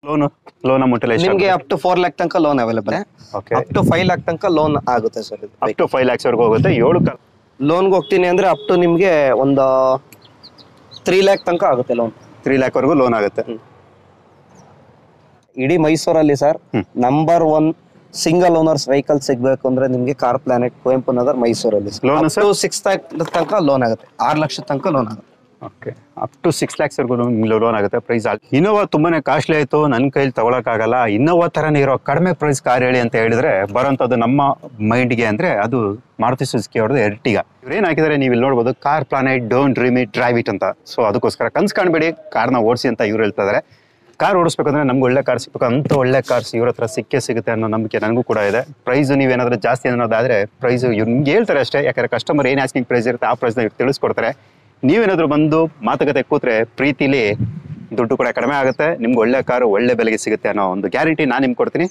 Loan amount ಎಲ್ಲ ನಿಮಗೆ up to 4 lakh ತನಕ loan available. Up to 5 lakh ತನಕ ಲೋನ್ ಆಗುತ್ತೆ ಸರ್. ಅಪ್ ಟು 5 lakhs ವರೆಗೂ ಹೋಗುತ್ತೆ. 7 ಲೋನ್ಗೆ ಹೋಗ್ತೀನಿ ಅಂದ್ರೆ ಅಪ್ ಟು ನಿಮಗೆ ಒಂದು 3 lakh ತನಕ ಆಗುತ್ತೆ ಲೋನ್. 3 lakh ವರೆಗೂ ಲೋನ್ ಆಗುತ್ತೆ. ಇಡೀ ಮೈಸೂರಲ್ಲಿ sir number 1 single owners vehicle ಸಿಗ್ಬೇಕು ಅಂದ್ರೆ ನಿಮ್ಗೆ ಕಾರ್ ಪ್ಲಾನೆಟ್ ಕುವೆಂಪು ನಗರ್ ಮೈಸೂರಲ್ಲಿ ಲೋನ್ 6 lakh ತನಕ ಲೋನ್ ಆಗುತ್ತೆ. 6 ಲಕ್ಷ ತನಕ ಲೋನ್ ಆಗುತ್ತೆ. ಓಕೆ, ಅಪ್ ಟು 6 lakhs ವರೆಗೂ ಲೋನ್ ಆಗುತ್ತೆ. ಪ್ರೈಸ್ ಇನೋವಾ ತುಂಬಾನೇ ಕಾಸ್ಟ್ಲಿ ಆಯ್ತು, ನನ್ನ ಕೈಲಿ ತಗೊಳಕ್ಕಾಗಲ್ಲ, ಇನೋವಾ ತರನೇ ಇರೋ ಕಡಿಮೆ ಪ್ರೈಸ್ ಕಾರ್ ಹೇಳಿ ಅಂತ ಹೇಳಿದ್ರೆ ಬರೋಂಥದ್ದು ನಮ್ಮ ಮೈಂಡ್ಗೆ ಅಂದ್ರೆ ಅದು ಮಾರುತಿ ಸುಜುಕಿ ಅವ್ರದ್ದು ಎರ್ಟಿಗಾ. ಇವ್ರೇನ್ ಹಾಕಿದ್ರೆ ನೀವು ಇಲ್ಲಿ ನೋಡ್ಬೋದು, Car Planet don't dream it drive it ಅಂತ. ಸೊ ಅದಕ್ಕೋಸ್ಕರ ಕನ್ಸ್ ಕಾಣ್ಬೇಡಿ, ಕಾರ್ನ ಓಡಿಸಿ ಅಂತ ಇವ್ರು ಹೇಳ್ತಾ ಇದಾರೆ. ಕಾರ್ ಓಡಿಸ್ಬೇಕಂದ್ರೆ ನಮ್ಗೆ ಒಳ್ಳೆ ಕಾರ್ ಸಿಗ್ಬೇಕು, ಅಂತ ಒಳ್ಳೆ ಕಾರ್ಸ್ ಇವ್ರ ಹತ್ರ ಸಿಗುತ್ತೆ ಅನ್ನೋ ನಂಬಿಕೆ ನನಗೂ ಕೂಡ ಇದೆ. ಪ್ರೈಸ್ ನೀವೇನಾದ್ರೂ ಜಾಸ್ತಿ ಅನ್ನೋದಾದ್ರೆ ಪ್ರೈಸ್ ನಿಮ್ಗೆ ಹೇಳ್ತಾರೆ ಅಷ್ಟೇ, ಯಾಕಂದ್ರೆ ಕಸ್ಟಮರ್ ಏನ್ ಆಸ್ಕಿಂಗ್ ಪ್ರೈಸ್ ಇರುತ್ತೆ ಆ ಪ್ರೈಸ್ನ ಇವ್ರು ತಿಳಿಸ್ಕೊಡ್ತಾರೆ. ನೀವೇನಾದ್ರೂ ಬಂದು ಮಾತುಕತೆ ಕೂತ್ರೆ ಪ್ರೀತಿಲಿ ದುಡ್ಡು ಕೂಡ ಕಡಿಮೆ ಆಗುತ್ತೆ, ನಿಮ್ಗೆ ಒಳ್ಳೆ ಕಾರು ಒಳ್ಳೆ ಬೆಲೆಗೆ ಸಿಗುತ್ತೆ ಅನ್ನೋ ಒಂದು ಗ್ಯಾರಂಟಿ ನಾನು ನಿಮ್ಗೆ ಕೊಡ್ತೀನಿ.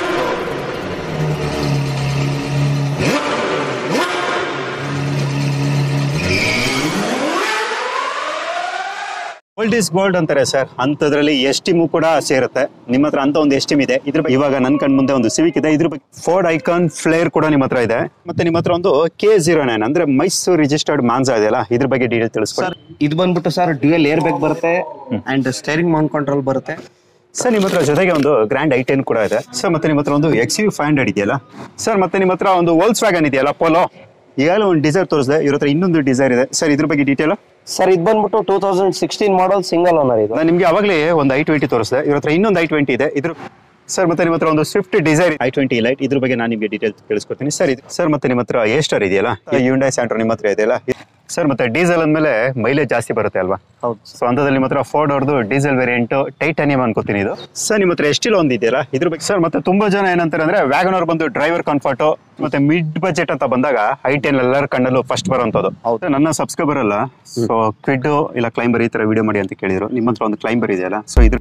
ಗೋಲ್ಡ್ ಇಸ್ ಗೋಲ್ಡ್ ಅಂತಾರೆ ಸರ್, ಅಂತದ್ರಲ್ಲಿ ಎಸ್ಟಿಮು ಕೂಡ ಸೇರುತ್ತೆ. ನಿಮ್ಮ ಹತ್ರ ಅಂತ ಒಂದು ಎಸ್ಟಿಮ್ ಇದೆ. ಇದ್ರ ಬಗ್ಗೆ ಇವಾಗ ನನ್ನ ಕಣ್ ಮುಂದೆ ಒಂದು ಸಿವಿಕ್ ಇದೆ, ಇದ್ರ ಬಗ್ಗೆ ಫೋರ್ಡ್ ಐಕಾನ್ ಫ್ಲೇರ್ ಕೂಡ ನಿಮ್ಮ ಹತ್ರ ಇದೆ. ಮತ್ತೆ ನಿಮ್ಮ ಹತ್ರ ಒಂದು K09 ಅಂದ್ರೆ ಮೈಸೂರು ರಿಜಿಸ್ಟರ್ಡ್ ಮಾನ್ಸಾ ಇದೆಯಲ್ಲ, ಇದ್ರ ಬಗ್ಗೆ ಡೀಟೇಲ್ ತಿಳಿಸ್ಕೊಡಿ. ಇದು ಬಂದ್ಬಿಟ್ಟು ಸರ್ ಡ್ಯೂಯಲ್ ಏರ್ ಬ್ಯಾಗ್ ಬರುತ್ತೆ ಅಂಡ್ ಸ್ಟೇರಿಂಗ್ ಮೌಂಟ್ ಕಂಟ್ರೋಲ್ ಬರುತ್ತೆ ಸರ್. ನಿಮ್ಮ ಹತ್ರ ಜೊತೆಗೆ ಒಂದು ಗ್ರ್ಯಾಂಡ್ i10 ಕೂಡ ಇದೆ ಸರ್. ಮತ್ತೆ ನಿಮ್ಮ ಹತ್ರ ಒಂದು XUV 500 ಇದೆಯಲ್ಲ ಸರ್. ಮತ್ತೆ ನಿಮ್ಮ ಹತ್ರ ಒಂದು ವೋಲ್ಕ್ಸ್ವ್ಯಾಗನ್ ಇದೆಯಲ್ಲ ಪೋಲೋ, ಈಗಾಗಲೇ ಒಂದು ಡಿಸೈರ್ ತೋರಿಸಿದೆ, ಇವ್ರ ಹತ್ರ ಇನ್ನೊಂದು ಡಿಸೈರ್ ಇದೆ ಸರ್. ಇದ್ರ ಬಗ್ಗೆ ಡೀಟೇಲ್ ಸರ್. ಇದು ಬಂದ್ಬಿಟ್ಟು 2016 ಮಾಡಲ್ ಸಿಂಗಲ್ ಓನರ್ ಇದು. ನಾನು ನಿಮ್ಗೆ ಅವಾಗಲೇ ಒಂದು i20 ತೋರಿಸಿದೆ, ಇವ್ರ ಹತ್ರ ಇನ್ನೊಂದು i20 ಇದೆ ಇದ್ರ ಸರ್. ಮತ್ತೆ ನಿಮ್ಮ ಹತ್ರ ಒಂದು ಸ್ವಿಫ್ಟ್ ಡಿಸೈರ್ i20 ಲೈಟ್, ಇದ್ರ ಬಗ್ಗೆ ನಾನು ನಿಮಗೆ ಡೀಟೇಲ್ ತಿಳಿಸ್ಕೊಡ್ತೀನಿ ಸರ್. ಇದು ಸರ್. ಮತ್ತೆ ನಿಮ್ಮ ಹತ್ರ A-ಸ್ಟಾರ್ ಇದೆಯಲ್ಲ, ಹ್ಯುಂಡೈ ಸ್ಯಾಂಟ್ರೋ ನಿಮ್ಮ ಹತ್ರ ಇದೆಯಲ್ಲ ಸರ್. ಮತ್ತೆ ಡೀಸೆಲ್ ಅಂದ್ಮೇಲೆ ಮೈಲೇಜ್ ಜಾಸ್ತಿ ಬರುತ್ತೆ ಅಲ್ವಾ? ಹೌದು. ಸೊ ಅಂತದಲ್ಲಿ ನಿಮ್ಮ ಹತ್ರ ಫೋರ್ಡ್ ಅವ್ರದ್ದು ಡೀಸೆಲ್ ವೇರಿಯಂಟ್ ಟೈಟಾನಿಯಂ ಅನ್ಕೋತೀನಿ ಇದು ಸರ್. ನಿಮ್ಮ ಹತ್ರ ಎಷ್ಟಿಲ್ಲ ಒಂದು ಇದೆಯಲ್ಲ ಇದ್ರ ಬಗ್ಗೆ ಸರ್. ಮತ್ತೆ ತುಂಬಾ ಜನ ಏನಂತಾರೆ ಅಂದ್ರೆ ವ್ಯಾಗನರ್ ಬಂದು ಡ್ರೈವರ್ ಕಂಫರ್ಟ್ ಮತ್ತೆ ಮಿಡ್ ಬಜೆಟ್ ಅಂತ ಬಂದಾಗ i10 ಎಲ್ಲರ ಕಣ್ಣಲ್ಲೂ ಫಸ್ಟ್ ಬರುವಂತದ್ದು. ಹೌದು. ನನ್ನ ಸಬ್ಸ್ಕ್ರೈಬರ್ ಅಲ್ಲ, ಸೊ ಕ್ವಿಡ್ ಇಲ್ಲ ಕ್ಲೈಂಬರ್ ಈ ತರ ವಿಡಿಯೋ ಮಾಡಿ ಅಂತ ಕೇಳಿದ್ರು. ನಿಮ್ಮ ಹತ್ರ ಒಂದು ಕ್ಲೈಂಬರ್ ಇದೆಯಲ್ಲ, ಸೊ ಇದ್ರ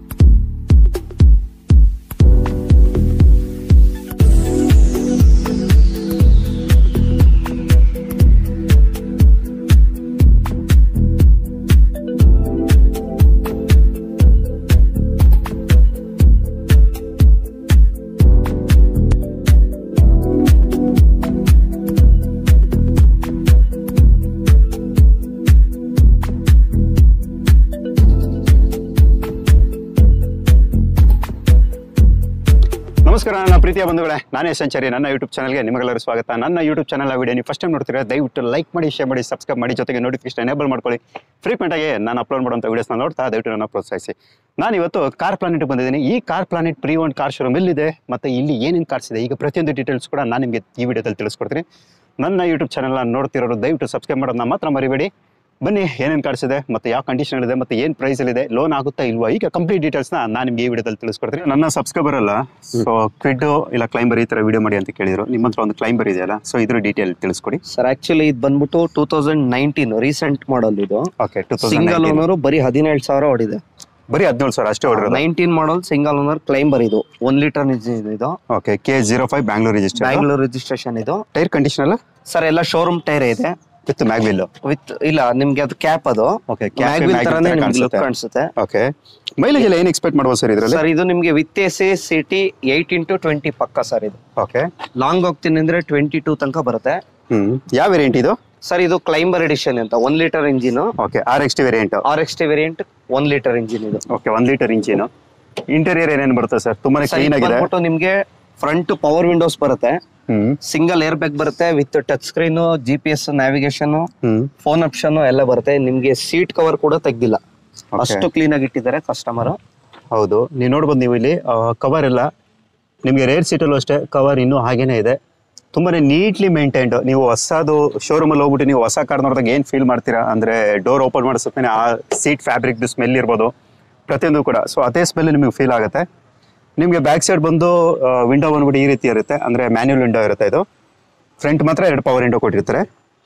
ನಮಸ್ಕಾರ ನನ್ನ ಪ್ರೀತಿಯ ಬಂಧುಗಳೇ, ನಾನೇ ಸಂಚಾರಿ. ನನ್ನ ಯೂಟ್ಯೂಬ್ ಚಾನಲ್ಗೆ ನಿಮಗೆಲ್ಲರೂ ಸ್ವಾಗತ. ನನ್ನ ಯೂಟ್ಯೂಬ್ ಚಾನಲ್ ವಿಡಿಯೋ ನೀವು ಫಸ್ಟ್ ಟೈಮ್ ನೋಡ್ತೀರಾ, ದಯವಿಟ್ಟು ಲೈಕ್ ಮಾಡಿ, ಶೇರ್ ಮಾಡಿ, ಸಬ್ಸ್ಕ್ರೈಬ್ ಮಾಡಿ, ಜೊತೆಗೆ ನೋಟಿಫಿಕೇಶನ್ ಎನೇಬಲ್ ಮಾಡ್ಕೊಳ್ಳಿ. ಫ್ರೀಕ್ವೆಂಟ್ ಆಗಿ ನಾನು ಅಪ್ಲೋಡ್ ಮಾಡುವಂಥ ವಿಡಿಯೋಸ್ನ ನೋಡ್ತಾ ದಯವಿಟ್ಟು ನನ್ನ ಪ್ರೋತ್ಸಾಹಿಸಿ. ನಾನು ಇವತ್ತು ಕಾರ್ ಪ್ಲಾನೆಟ್ಗೆ ಬಂದಿದ್ದೀನಿ. ಈ Car Planet pre owned car showroom ಎಲ್ಲಿದೆ ಮತ್ತು ಇಲ್ಲಿ ಏನೇನು ಕಾರ್ಸ್ ಇದೆ, ಈಗ ಪ್ರತಿಯೊಂದು ಡೀಟೇಲ್ಸ್ ಕೂಡ ನಾನು ನಿಮಗೆ ಈ ವಿಡಿಯೋದಲ್ಲಿ ತಿಳಿಸ್ಕೊಡ್ತೀನಿ. ನನ್ನ ಯೂಟ್ಯೂಬ್ ಚಾನಲ್ನ ನೋಡ್ತಿರೋರು ದಯವಿಟ್ಟು ಸಬ್ಸ್ಕ್ರೈಬ್ ಮಾಡೋದನ್ನ ಮಾತ್ರ ಮರಿಬೇಡಿ. ಬನ್ನಿ, ಏನೇನು ಕಾರ್ಸ್ ಇದೆ ಮತ್ತು ಯಾವ ಕಂಡೀಷನ್ ಇದೆ ಮತ್ತು ಏನು ಪ್ರೈಸಲ್ಲಿದೆ, ಲೋನ್ ಆಗುತ್ತಾ ಇಲ್ವಾ, ಈಗ ಕಂಪ್ಲೀಟ್ ಡೀಟೇಲ್ಸ್ನ ನಾನು ನಿಮಗೆ ಈ ವಿಡಿಯೋದಲ್ಲಿ ತಿಳಿಸ್ಕೊಡ್ತೀನಿ. ನನ್ನ ಸಬ್ಸ್ಕ್ರೈಬರ್ ಅಲ್ಲ, ಸೊ ಕ್ವಿಡ್ ಇಲ್ಲ ಕ್ಲೈಂಬರ್ ಈ ಥರ ವಿಡಿಯೋ ಮಾಡಿ ಅಂತ ಕೇಳಿದ್ರು. ನಿಮ್ಮ ಹತ್ರ ಒಂದು ಕ್ಲೈಂಬರ್ ಇದೆಯಲ್ಲ, ಸೊ ಇದ್ರ ಡೀಟೇಲ್ ತಿಳಿಸ್ಕೊಡಿ ಸರ್. ಆಕ್ಚುಲಿ ಇದು ಬಂದ್ಬಿಟ್ಟು 2019 ರೀಸೆಂಟ್ ಮಾಡಲ್ ಇದು. ಓಕೆ. ಸಿಂಗಲ್ ಓನರ್ ಬರೀ 17,000 ಓಡಿದೆ. ಬರೀ 17,000 ಅಷ್ಟೇ ಹೊಡಿರೋದು. 19 ಮಾಡಲ್ ಸಿಂಗಲ್ ಓನರ್ ಕ್ಲೈಂಬರ್ ಇದು. 1 ಲೀಟರ್ ಇಂಜಿನ್ ಇದು. ಓಕೆ. K05 ಬ್ಯಾಂಗ್ಳೂರ್ ರಿಜಿಸ್ಟ್ರೇಷನ್ ಇದು. ಟೈರ್ ಕಂಡೀಷನ್ ಅಲ್ಲ ಸರ್? ಎಲ್ಲ ಶೋರೂಮ್ ಟೈರ್ ಇದೆ ವಿತ್ ಮ್ಯಾಗ್ವಿಲ್. ವಿತ್ ಇಲ್ಲ, ನಿಮ್ಗೆ ಅದು ಕ್ಯಾಪ್ ಅದು. ಓಕೆ. ಮ್ಯಾಗ್ವಿಲ್ ತರನೇ ನಿಮ್ಗೆ ಲುಕ್ ಕಾಣಿಸುತ್ತೆ. ಓಕೆ. ಮೈಲೇಜ್ ಎಲ್ಲ ಏನು ಎಕ್ಸ್ಪೆಕ್ಟ್ ಮಾಡ್ಬೋದು ಸರ್ ಇದರಲ್ಲಿ? ಸರ್ ಇದು ನಿಮ್ಗೆ ವಿತ್ AC ಸಿಟಿ 8x20 ಪಕ್ಕ ಸರ್ ಇದು. ಓಕೆ. ಲಾಂಗ್ ಹೋಗ್ತೀನಿ ಅಂದ್ರೆ 22 ತನಕ ಬರುತ್ತೆ. ಯಾವ ವೇರಿಯಂಟ್ ಇದು ಸರ್? ಇದು ಕ್ಲೈಂಬರ್ ಎಡಿಷನ್ ಅಂತ 1 litre engine. Okay. RXT variant. RXT variant 1 litre engine ಇದು. ಓಕೆ. 1 litre engine. ಇಂಟೀರಿಯರ್ ಏನೇನು ಬರುತ್ತೆ ಸರ್? ತುಂಬಾನೇ ಕ್ಲೀನ್ ಆಗಿದೆ. ನಿಮ್ಗೆ ಫ್ರಂಟ್ ಪವರ್ ವಿಂಡೋಸ್ ಬರುತ್ತೆ, ಸಿಂಗಲ್ ಏರ್ ಬ್ಯಾಗ್ ಬರುತ್ತೆ with touch screen, GPS navigation, phone option ಎಲ್ಲ ಬರುತ್ತೆ. ನಿಮ್ಗೆ ಸೀಟ್ ಕವರ್ ಕೂಡ ತೆಗ್ದಿಲ್ಲ, ಅಷ್ಟು ಕ್ಲೀನ್ ಆಗಿ ಇಟ್ಟಿದ್ದಾರೆ ಕಸ್ಟಮರ್. ಹೌದು, ನೀವು ನೋಡ್ಬೋದು. ನೀವು ಇಲ್ಲಿ ಕವರ್ ಎಲ್ಲ ನಿಮ್ಗೆ ರೇರ್ ಸೀಟಲ್ಲೂ ಅಷ್ಟೇ ಕವರ್ ಇನ್ನೂ ಹಾಗೇನೆ ಇದೆ. ತುಂಬಾನೇ ನೀಟ್ಲಿ ಮೇಂಟೈನ್ಡ್. ನೀವು ಹೊಸದು ಶೋರೂಮ್ ಅಲ್ಲಿ ಹೋಗ್ಬಿಟ್ಟು ನೀವು ಹೊಸ ಕಾರ್ ನೋಡಿದಾಗ ಏನ್ ಫೀಲ್ ಮಾಡ್ತೀರಾ ಅಂದ್ರೆ, ಡೋರ್ ಓಪನ್ ಮಾಡಿಸುತ್ತೇನೆ ಆ ಸೀಟ್ ಫ್ಯಾಬ್ರಿಕ್ ಸ್ಮೆಲ್ ಇರ್ಬೋದು, ಪ್ರತಿಯೊಂದು ಕೂಡ. ಸೊ ಅದೇ ಸ್ಮೆಲ್ ನಿಮಗೆ ಫೀಲ್ ಆಗುತ್ತೆ. ನಿಮಗೆ ಬ್ಯಾಕ್ ಸೈಡ್ ಬಂದು ವಿಂಡೋ ಬಂದ್ಬಿಟ್ಟು ಈ ರೀತಿ ಇರುತ್ತೆ, ಅಂದ್ರೆ ಮ್ಯಾನ್ಯುವಲ್ ವಿಂಡೋ ಇರುತ್ತೆ ಇದು. ಫ್ರಂಟ್ ಮಾತ್ರ 2 ಪವರ್ ವಿಂಡೋ ಕೊಟ್ಟಿರ್ತಾರೆ.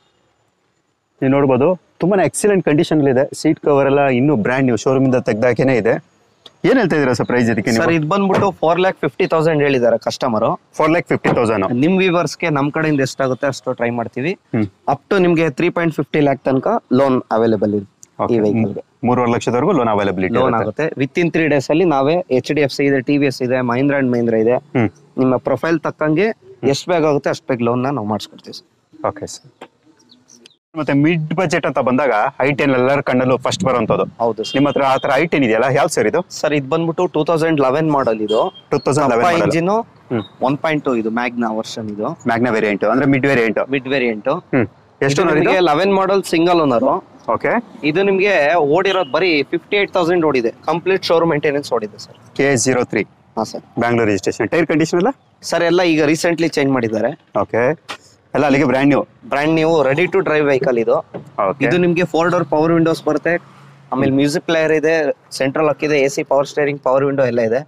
ನೀವು ನೋಡ್ಬೋದು, ತುಂಬಾನೇ ಎಕ್ಸಲೆಂಟ್ ಕಂಡೀಷನ್ ಇದೆ. ಸೀಟ್ ಕವರ್ ಎಲ್ಲ ಇನ್ನೂ ಬ್ರ್ಯಾಂಡ್ ನ್ಯೂ ಶೋರೂಮ್ ಇಂದ ತೆಗ್ದಾಕೇನೆ ಇದೆ. ಏನ್ ಹೇಳ್ತಾ ಇದೀರಾ ಸರ್ ಪ್ರೈಸ್ ಇದಕ್ಕೆ? ಸರ್ ಇದು ಬಂದ್ಬಿಟ್ಟು 4,50,000 ಹೇಳಿದ್ದಾರೆ ಕಸ್ಟಮರ್. 4,50,000. ನಿಮ್ ವ್ಯೂವರ್ಸ್ಗೆ ನಮ್ ಕಡೆಯಿಂದ ಎಷ್ಟಾಗುತ್ತೆ ಅಷ್ಟು ಟ್ರೈ ಮಾಡ್ತೀವಿ. ಅಪ್ ಟು ನಿಮ್ಗೆ 3.50 lakh ತನಕ ಲೋನ್ ಅವೈಲೇಬಲ್ ಇದೆ ಈ ವೆಹಿಕಲ್ಗೆ. 3.5 ಲಕ್ಷದವರೆಗೂ ಲೋನ್ ಅವೈಲಬಿಲಿಟಿ ಲೋನ್ ಆಗುತ್ತೆ ವಿತ್ ಇನ್ 3 days ಅಲ್ಲಿ ನಾವೇ HDFC ಇದೆ, TVS ಇದೆ, ಮಹೀಂದ್ರ ಅಂಡ್ ಮಹೀಂದ್ರ ಇದೆ. ನಿಮ್ಮ ಪ್ರೊಫೈಲ್ ತಕ್ಕಂಗೆ ಎಷ್ಟು ಬೇಗ ಆಗುತ್ತೆ ಅಷ್ಟು ಬೇಗ ಲೋನ್ ನಾವು ಮಾಡಿಸ್ಕೊಡ್ತೀವಿ ಸರ್. Okay sir. ಮತ್ತೆ ಮಿಡ್ ಬಜೆಟ್ ಅಂತ ಬಂದಾಗ i10 ಎಲ್ಲರ ಕಣ್ಣಲ್ಲೂ ಫಸ್ಟ್ ಬರುವಂತದ್ದು. ಹೌದು ಸರ್. ನಿಮ್ಮ ಹತ್ರ ಆ ತರ i10 ಇದೆಯಲ್ಲ, ಯಾವ್ದು ಸರ್ ಇದು? ಸರ್ ಇದು ಬಂದ್ಬಿಟ್ಟು 2011 ಮಾಡಲ್ ಇದು. 2011 ಇಂಜಿನ್ 1.2 ಇದು ಮ್ಯಾಗ್ನಾ ವರ್ಷನ್ ಇದು. ಮ್ಯಾಗ್ನಾ ವೇರಿಯಂಟ್ ಅಂದ್ರೆ ಮಿಡ್ ವೇರಿಯಂಟ್. Mid variant. ಎಷ್ಟು ನಿಮಗೆ 11 ಮಾಡಲ್ ಸಿಂಗಲ್ ಓನರ್. ಓಕೆ. ಇದು ನಿಮ್ಗೆ ಓಡಿರೋದು ಬರೀ 58,000 ಓಡಿದೆ. ಕಂಪ್ಲೀಟ್ ಶೋರೂಮ್ ಮೇಂಟೆನೆನ್ಸ್ ಓಡಿದೆ ಸರ್. K03. ಹಾ sir. Bangalore registration. Tyre condition ಎಲ್ಲ ಸರ್ ಎಲ್ಲ ಈಗ ರೀಸೆಂಟ್ಲಿ ಚೇಂಜ್ ಮಾಡಿದ್ದಾರೆ. ಓಕೆ. ಎಲ್ಲ ಅಲ್ಲಿಗೆ brand new ready to drive vehicle ಇದು. ಇದು ನಿಮ್ಗೆ 4 ಡೋರ್ ಪವರ್ ವಿಂಡೋಸ್ ಬರುತ್ತೆ. ಆಮೇಲೆ ಮ್ಯೂಸಿಕ್ ಪ್ಲೇಯರ್ ಇದೆ, ಸೆಂಟ್ರಲ್ ಲಾಕ್ ಇದೆ, AC power steering, power window ಎಲ್ಲ ಇದೆ.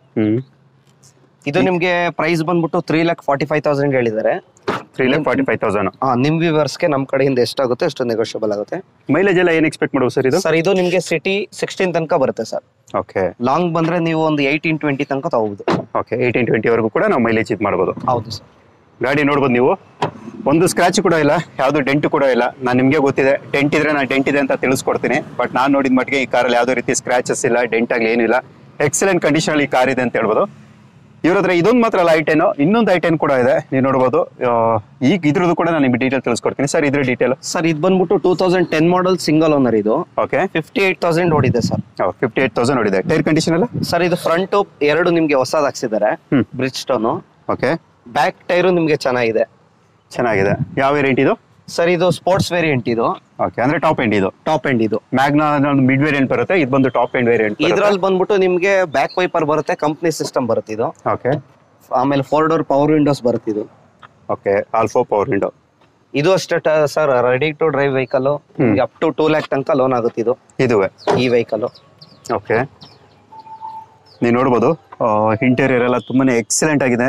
ಇದು ನಿಮ್ಗೆ ಪ್ರೈಸ್ ಬಂದ್ಬಿಟ್ಟು 3,45,000 ಹೇಳಿದ್ದಾರೆ. 3,45,000. ನಿಮ್ ವ್ಯೂವರ್ಸ್ಗೆ ನಮ್ ಕಡೆಯಿಂದ ಎಷ್ಟಾಗುತ್ತೆ ಅಷ್ಟು ನೆಗೋಷಿಯಬಲ್ ಆಗುತ್ತೆ. ಮೈಲೇಜ್ ಎಲ್ಲ ಏನ್ ಎಕ್ಸ್ಪೆಕ್ಟ್ ಮಾಡ್ಬೋದು ಸರ್ ಇದು? ಸರ್ ಇದು ನಿಮ್ಗೆ ಸಿಟಿ 16 ತನಕ ಬರುತ್ತೆ ಸರ್. ಓಕೆ. ಲಾಂಗ್ ಬಂದ್ರೆ ನೀವು ಒಂದು 18-20 ತನಕ ತಗೋಬಹುದು. ಓಕೆ. 18-20 ವರೆಗೂ ಕೂಡ ನಾವು ಮೈಲೇಜ್ ಇದು ಮಾಡಬಹುದು. ಹೌದು ಸರ್. ಗಾಡಿ ನೋಡ್ಬೋದು ನೀವು, ಒಂದು ಸ್ಕ್ರಾಚ್ ಕೂಡ ಇಲ್ಲ, ಯಾವ್ದು ಡೆಂಟ್ ಕೂಡ ಇಲ್ಲ. ನಾನು ನಿಮ್ಗೆ ಗೊತ್ತಿದೆ ಡೆಂಟ್ ಇದ್ರೆ ನಾನು ಡೆಂಟ್ ಇದೆ ಅಂತ ತಿಳಿಸ್ಕೊಡ್ತೀನಿ. ಬಟ್ ನಾನು ನೋಡಿದ ಮಟ್ಟಿಗೆ ಈ ಕಾರಲ್ಲಿ ಯಾವುದೇ ರೀತಿ ಸ್ಕ್ರಾಚಸ್ ಇಲ್ಲ, ಡೆಂಟ್ ಆಗಲಿ ಏನಿಲ್ಲ. ಎಕ್ಸಲೆಂಟ್ ಕಂಡೀಷನ್ ಅಲ್ಲಿ ಈ ಕಾರ್ ಇದೆ ಅಂತ ಹೇಳ್ಬೋದು. ಇವ್ರ ಹತ್ರ ಇದೊಂದು ಮಾತ್ರ ಅಲ್ಲ i10, ಇನ್ನೊಂದು i10 ಕೂಡ ಇದೆ, ನೀವು ನೋಡ್ಬೋದು. ಈಗ ಇದ್ರದ್ದು ಕೂಡ ನಾನು ನಿಮ್ಗೆ ಡೀಟೇಲ್ ತಿಳಿಸ್ಕೊಡ್ತೀನಿ ಸರ್. ಇದ್ರ ಡೀಟೇಲ್ ಸರ್ ಇದು ಬಂದ್ಬಿಟ್ಟು 2010 ಮಾಡಲ್ ಸಿಂಗಲ್ ಓನರ್ ಇದು. ಓಕೆ. 58,000 ಓಡಿದೆ ಸರ್. 58,000 ಓಡಿದೆ. ಟೈರ್ ಕಂಡೀಷನ್ ಎಲ್ಲ ಸರ್ ಇದು ಫ್ರಂಟ್ ಎರಡು ನಿಮ್ಗೆ ಹೊಸದ್ ಹಾಕ್ಸಿದ್ದಾರೆ, Bridgestone. Okay. Back tyre ನಿಮ್ಗೆ ಚೆನ್ನಾಗಿದೆ. ಯಾವ ವೇರಿಯಂಟ್ ಇದು? ಸರ್ ಇದು ಸ್ಪೋರ್ಟ್ಸ್ ವೇರಿಯಂಟ್ ಇದು. ಓಕೆ. ಅಂದ್ರೆ ಟಾಪ್ ಎಂಡ್ ಇದು. ಟಾಪ್ ಎಂಡ್ ಇದು. ಮ್ಯಾಗ್ನಾ ಮಿಡ್ ವೇರಿಯಂಟ್ ಬರುತ್ತೆ, ಇದು ಬಂದು ಟಾಪ್ ಎಂಡ್ ವೇರಿಯಂಟ್. ಇದ್ರಲ್ಲಿ ಬಂದ್ಬಿಟ್ಟು ನಿಮ್ಗೆ ಬ್ಯಾಕ್ ವೈಪರ್ ಬರುತ್ತೆ, ಕಂಪ್ನಿ ಸಿಸ್ಟಮ್ ಬರುತ್ತೆ ಇದು. ಓಕೆ. ಆಮೇಲೆ 4 ಡೋರ್ ಪವರ್ ವಿಂಡೋಸ್ ಬರುತ್ತೆ ಇದು. ಓಕೆ. All four power window. ಇದು ಅಷ್ಟೇ sir, ready to drive vehicle. Up to 2 lakh ತನಕ ಲೋನ್ ಆಗುತ್ತೆ ಇದು. ಇದುವೇ ಈ ವೆಹಿಕಲ್. ಓಕೆ. ನೀವು ನೋಡ್ಬೋದು ಇಂಟೀರಿಯರ್ ಎಲ್ಲ ತುಂಬಾನೇ ಎಕ್ಸಲೆಂಟ್ ಆಗಿದೆ.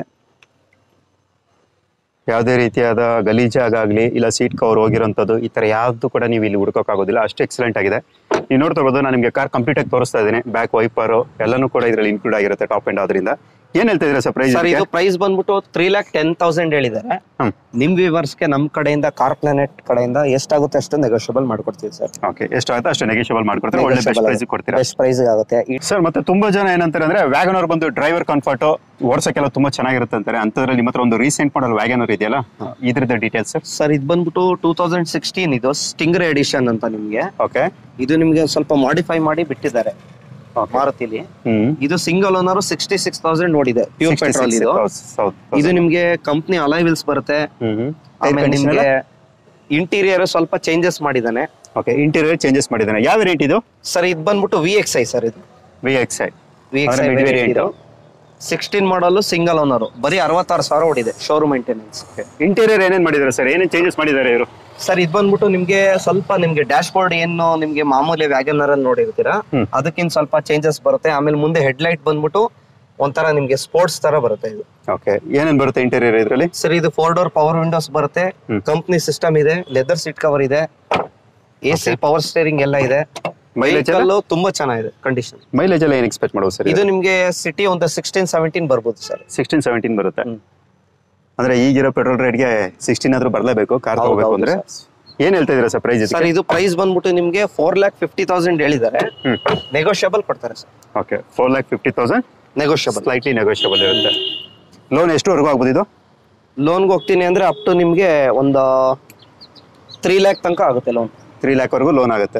ಯಾವುದೇ ರೀತಿಯಾದ ಗಲೀಜಾಗಲಿ ಇಲ್ಲ ಸೀಟ್ ಕವರ್ ಹೋಗಿರೋಂಥದ್ದು ಈ ತರ ಯಾವ್ದು ಕೂಡ ನೀವು ಇಲ್ಲಿ ಹುಡುಕೋಕ್ಕಾಗೋದಿಲ್ಲ, ಅಷ್ಟು ಎಕ್ಸಲೆಂಟ್ ಆಗಿದೆ. ನೀವು ನೋಡ್ತಾ ಇರ್ಬೋದು, ನಾನು ನಿಮಗೆ ಕಾರ್ ಕಂಪ್ಲೀಟ್ ಆಗಿ ತೋರಿಸ್ತಾ ಇದ್ದೀನಿ. ಬ್ಯಾಕ್ ವೈಪರ್ ಎಲ್ಲನೂ ಕೂಡ ಇದರಲ್ಲಿ ಇನ್ಕ್ಲೂಡ್ ಆಗಿರುತ್ತೆ ಟಾಪ್ ಎಂಡ್ ಆದ್ರಿಂದ. ಏನ್ ಹೇಳ್ತಾ ಇದ್ದೀರಾ ಸರ್ ಪ್ರೈಸ್? ಸರ್ ಇದು ಪ್ರೈಸ್ ಬಂದ್ಬಿಟ್ಟು 3,10,000 ಹೇಳಿದ್ದಾರೆ. ನಿಮ್ ವ್ಯೂವರ್ಸ್ಗೆ ನಮ್ ಕಡೆಯಿಂದ ಕಾರ್ ಪ್ಲಾನೆಟ್ ಕಡೆಯಿಂದ ಎಷ್ಟಾಗುತ್ತೆ ಅಷ್ಟು ನೆಗೋಷಿಯಬಲ್ ಮಾಡ್ಕೊಡ್ತೀವಿ ಸರ್. ಓಕೆ. ಎಷ್ಟಾಗುತ್ತೆ ಅಷ್ಟು ನೆಗೋಷಿಯಬಲ್ ಮಾಡ್ಕೊಡ್ತೀರಾ, ಒಳ್ಳೆ ಬೆಸ್ಟ್ ಪ್ರೈಸ್ ಕೊಡ್ತೀರಾ. ಬೆಸ್ಟ್ ಪ್ರೈಸ್ ಆಗುತ್ತೆ ಸರ್. ಮತ್ತೆ ತುಂಬಾ ಜನ ಏನಂತಾರೆ ಅಂದ್ರೆ ವ್ಯಾಗನರ್ ಬಂದು ಡ್ರೈವರ್ ಕಂಫರ್ಟ್ ಓಡಿಸೋಕೆಲ್ಲ ತುಂಬಾ ಚೆನ್ನಾಗಿರುತ್ತೆ ಅಂತಾರೆ. ಅಂತದ್ರಲ್ಲಿ ನಿಮ್ಮ ಹತ್ರ ಒಂದು ರೀಸೆಂಟ್ ಮಾಡಲ್ ವ್ಯಾಗನರ್ ಇದೆಯಲ್ಲ, ಇದ್ರದ್ದು ಡೀಟೇಲ್ಸ್ ಸರ್. ಸರ್ ಇದು ಬಂದ್ಬಿಟ್ಟು 2016 ಇದು ಸ್ಟಿಂಗ್ರೆ ಎಡಿಷನ್ ಅಂತ ನಿಮ್ಗೆ. ಓಕೆ. ಇದು ನಿಮ್ಗೆ ಸ್ವಲ್ಪ ಮಾಡಿಫೈ ಮಾಡಿ ಬಿಟ್ಟಿದ್ದಾರೆ ಮಾರುತಿಲಿ. ಇದು ಸಿಂಗಲ್ ಓನರ್ 66,000 ಓಡಿದೆ, ಪ್ಯೂರ್ ಪೆಟ್ರೋಲ್ ಇದು. ಇದು ನಿಮ್ಗೆ ಕಂಪ್ನಿ ಅಲಾಯ್ ವೀಲ್ಸ್ ಬರುತ್ತೆ. ಆಮೇಲೆ ನಿಮ್ಗೆ ಇಂಟೀರಿಯರ್ ಸ್ವಲ್ಪ ಚೇಂಜಸ್ ಮಾಡಿದಾನೆ. ಓಕೆ. ಇಂಟೀರಿಯರ್ ಚೇಂಜಸ್ ಮಾಡಿದಾನೆ. ಯಾವ ರೇಟ್ ಇದು? ಸರ್ ಇದು ಬಂದ್ಬಿಟ್ಟು VXI ಸರ್. ಇದು VXI variant 16 model single owner, ಬರೀ 66,000 ಓಡಿದೆ, ಶೋರೂಮ್ ಮೇಂಟೆನೆನ್ಸ್. ಇಂಟೀರಿಯರ್ ಏನೇನ್ ಮಾಡಿದ್ದಾರೆ ಸರ್? ಏನೇನ್ ಚೇಂಜಸ್ ಮಾಡಿದ್ದಾರೆ ಇವರು? ಸರ್ ಇದು ಬಂದ್ಬಿಟ್ಟು ನಿಮ್ಗೆ ಸ್ವಲ್ಪ ನಿಮ್ಗೆ ಡ್ಯಾಶ್ ಬೋರ್ಡ್ ಏನು ನಿಮ್ಗೆ ಮಾಮೂಲಿ ವ್ಯಾಗನರ್ ಅಲ್ಲಿ ನೋಡಿರ್ತೀರಾ, ಅದಕ್ಕಿಂತ ಸ್ವಲ್ಪ ಚೇಂಜಸ್ ಬರುತ್ತೆ. ಆಮೇಲೆ ಮುಂದೆ ಹೆಡ್ ಲೈಟ್ ಬಂದ್ಬಿಟ್ಟು ಒಂಥರ ನಿಮ್ಗೆ ಸ್ಪೋರ್ಟ್ಸ್ ತರ ಬರುತ್ತೆ ಇದು. ಓಕೆ. ಏನೇನ್ ಬರುತ್ತೆ ಇಂಟೀರಿಯರ್ ಇದರಲ್ಲಿ? ಸರ್ ಇದು 4 ಡೋರ್ ಪವರ್ ವಿಂಡೋಸ್ ಬರುತ್ತೆ, ಕಂಪ್ನಿ ಸಿಸ್ಟಮ್ ಇದೆ, ಲೆದರ್ ಸೀಟ್ ಕವರ್ ಇದೆ, AC ಪವರ್ ಸ್ಟೇರಿಂಗ್ ಎಲ್ಲ ಇದೆ. ಮೈಲೇಜ್ ತುಂಬಾ ಚೆನ್ನಾಗಿದೆ ಕಂಡೀಷನ್. ಮೈಲೇಜ್ ಎಲ್ಲ ಏನ್ ಎಕ್ಸ್ಪೆಕ್ಟ್ ಮಾಡ್ಬೋದು ಸರ್? ಇದು ನಿಮ್ಗೆ ಸಿಟಿ ಒಂದು 16-17 ಬರ್ಬೋದು ಸರ್. 16-17 ಬರುತ್ತೆ. ಅಂದ್ರೆ ಈಗಿರೋ ಪೆಟ್ರೋಲ್ ರೇಟ್ಗೆ 16 ಆದ್ರೂ ಬರಲೇಬೇಕು ಕಾರ್ ತಗೋಬೇಕು ಅಂದ್ರೆ. ಏನ್ ಹೇಳ್ತಾ ಇದೀರಾ ಸರ್ ಪ್ರೈಸ್? ಸರ್ ಇದು ಪ್ರೈಸ್ ಬಂದ್ಬಿಟ್ಟು ನಿಮ್ಗೆ 4,50,000 ಹೇಳಿದ್ದಾರೆ, ನೆಗೋಷಿಯಬಲ್ ಕೊಡ್ತಾರೆ sir. Okay. 4,50,000 negotiable, slightly negotiable ಇರುತ್ತೆ. ಲೋನ್ ಎಷ್ಟುವರೆಗೂ ಆಗ್ಬೋದು ಇದು? ಲೋನ್ಗೆ ಹೋಗ್ತೀನಿ ಅಂದ್ರೆ ಅಪ್ ಟು ನಿಮ್ಗೆ ಒಂದು 3 lakh ತನಕ ಆಗುತ್ತೆ ಲೋನ್. 3 lakh ವರೆಗೂ ಲೋನ್ ಆಗುತ್ತೆ.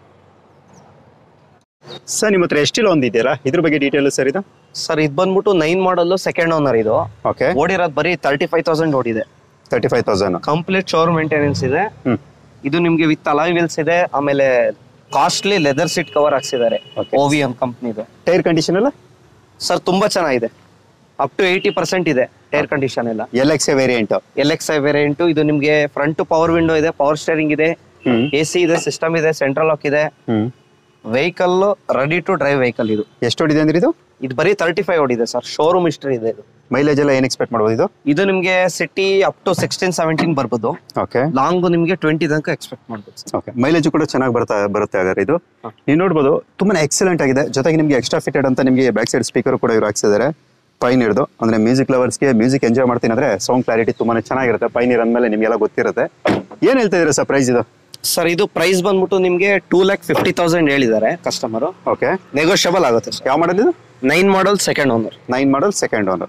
ಸರ್ ನಿಮ್ಮ ಹತ್ರ ಎಷ್ಟು ಲೋನ್ ಇದೆಯಲ್ಲ, ಇದ್ರ ಬಗ್ಗೆ ಡೀಟೇಲ್ ಸರ್ ಇದು? ಸರ್ ಇದು ಬಂದ್ಬಿಟ್ಟು 9 ಮಾಡಲ್ ಸೆಕೆಂಡ್ ಓನರ್ ಇದು. ಓಕೆ. ಓಡಿರೋದು ಬರೀ 35,000 ಓಡಿದೆ. 35,000 ಕಂಪ್ಲೀಟ್ ಶೋರೂಮ್ ಮೇಂಟೆನೆನ್ಸ್ ಇದೆ. ಇದು ನಿಮ್ಗೆ ವಿತ್ ಅಲಾಯ್ ವೀಲ್ಸ್ ಇದೆ. ಆಮೇಲೆ ಕಾಸ್ಟ್ಲಿ ಲೆದರ್ ಸೀಟ್ ಕವರ್ ಹಾಕ್ಸಿದ್ದಾರೆ, OVM ಕಂಪ್ನಿದು. ಟೈರ್ ಕಂಡೀಷನ್ ಎಲ್ಲ ಸರ್ ತುಂಬಾ ಚೆನ್ನಾಗಿದೆ, ಅಪ್ ಟು 80% ಇದೆ ಟೈರ್ ಕಂಡೀಷನ್ ಎಲ್ಲ. LXI variant. ಇದು ನಿಮ್ಗೆ ಫ್ರಂಟ್ ಪವರ್ ವಿಂಡೋ ಇದೆ, ಪವರ್ ಸ್ಟೇರಿಂಗ್ ಇದೆ, AC ಇದೆ, ಸಿಸ್ಟಮ್ ಇದೆ, ಸೆಂಟ್ರಲ್ ಲಾಕ್ ಇದೆ. Vehicle ready to drive vehicle ಇದು. ಎಷ್ಟು ಓಡಿದೆ ಅಂದ್ರೆ ಇದು? ಇದು ಬರೀ 35 ಓಡಿದೆ ಸರ್, ಶೋರೂಮ್ ಹಿಸ್ಟರಿ ಇದೆ ಇದು. ಮೈಲೇಜ್ ಎಲ್ಲ ಏನ್ ಎಕ್ಸ್ಪೆಕ್ಟ್ ಮಾಡ್ಬೋದು ಇದು? ಇದು ನಿಮ್ಗೆ ಸಿಟಿ ಅಪ್ ಟು 16-17 ಬರ್ಬೋದು. ಓಕೆ. ಲಾಂಗ್ ನಿಮ್ಗೆ 20 ತನಕ ಎಕ್ಸ್ಪೆಕ್ಟ್ ಮಾಡ್ಬೋದು. ಓಕೆ. ಮೈಲೇಜ್ ಕೂಡ ಚೆನ್ನಾಗಿ ಬರುತ್ತೆ ಹಾಗಾದ್ರೆ ಇದು. ನೀವು ನೋಡ್ಬೋದು ತುಂಬಾನೇ ಎಕ್ಸಲೆಂಟ್ ಆಗಿದೆ. ಜೊತೆಗೆ ನಿಮ್ಗೆ ಎಕ್ಸ್ಟ್ರಾ ಫಿಟೆಡ್ ಅಂತ ನಿಮ್ಗೆ ಬ್ಯಾಕ್ ಸೈಡ್ ಸ್ಪೀಕರ್ ಕೂಡ ಇವರು ಹಾಕ್ಸಿದ್ದಾರೆ. ಪೈನೀರ್ದು ಅಂದ್ರೆ ಮ್ಯೂಸಿಕ್ ಲವರ್ಸ್ಗೆ ಮ್ಯೂಸಿಕ್ ಎಂಜಾಯ್ ಮಾಡ್ತೀನಿ ಅಂದ್ರೆ ಸೌಂಡ್ ಕ್ಲಾರಿಟಿ ತುಂಬಾನೇ ಚೆನ್ನಾಗಿರುತ್ತೆ. ಪೈನೀರ್ ಅಂದ್ಮೇಲೆ ನಿಮ್ಗೆಲ್ಲ ಗೊತ್ತಿರುತ್ತೆ. ಏನ್ ಹೇಳ್ತಾ ಇದೀರಾ ಸರ್ ಪ್ರೈಸ್ ಇದು? ಸರ್ ಇದು ಪ್ರೈಸ್ ಬಂದ್ಬಿಟ್ಟು ನಿಮ್ಗೆ 2,50,000 ಹೇಳಿದ್ದಾರೆ ಕಸ್ಟಮರ್. ಓಕೆ, ನೆಗೋಷಿಯಬಲ್ ಆಗುತ್ತೆ ಸರ್. ಯಾವ ಮಾಡಲ್ ಇದು? 9 model second owner. 9 model second owner.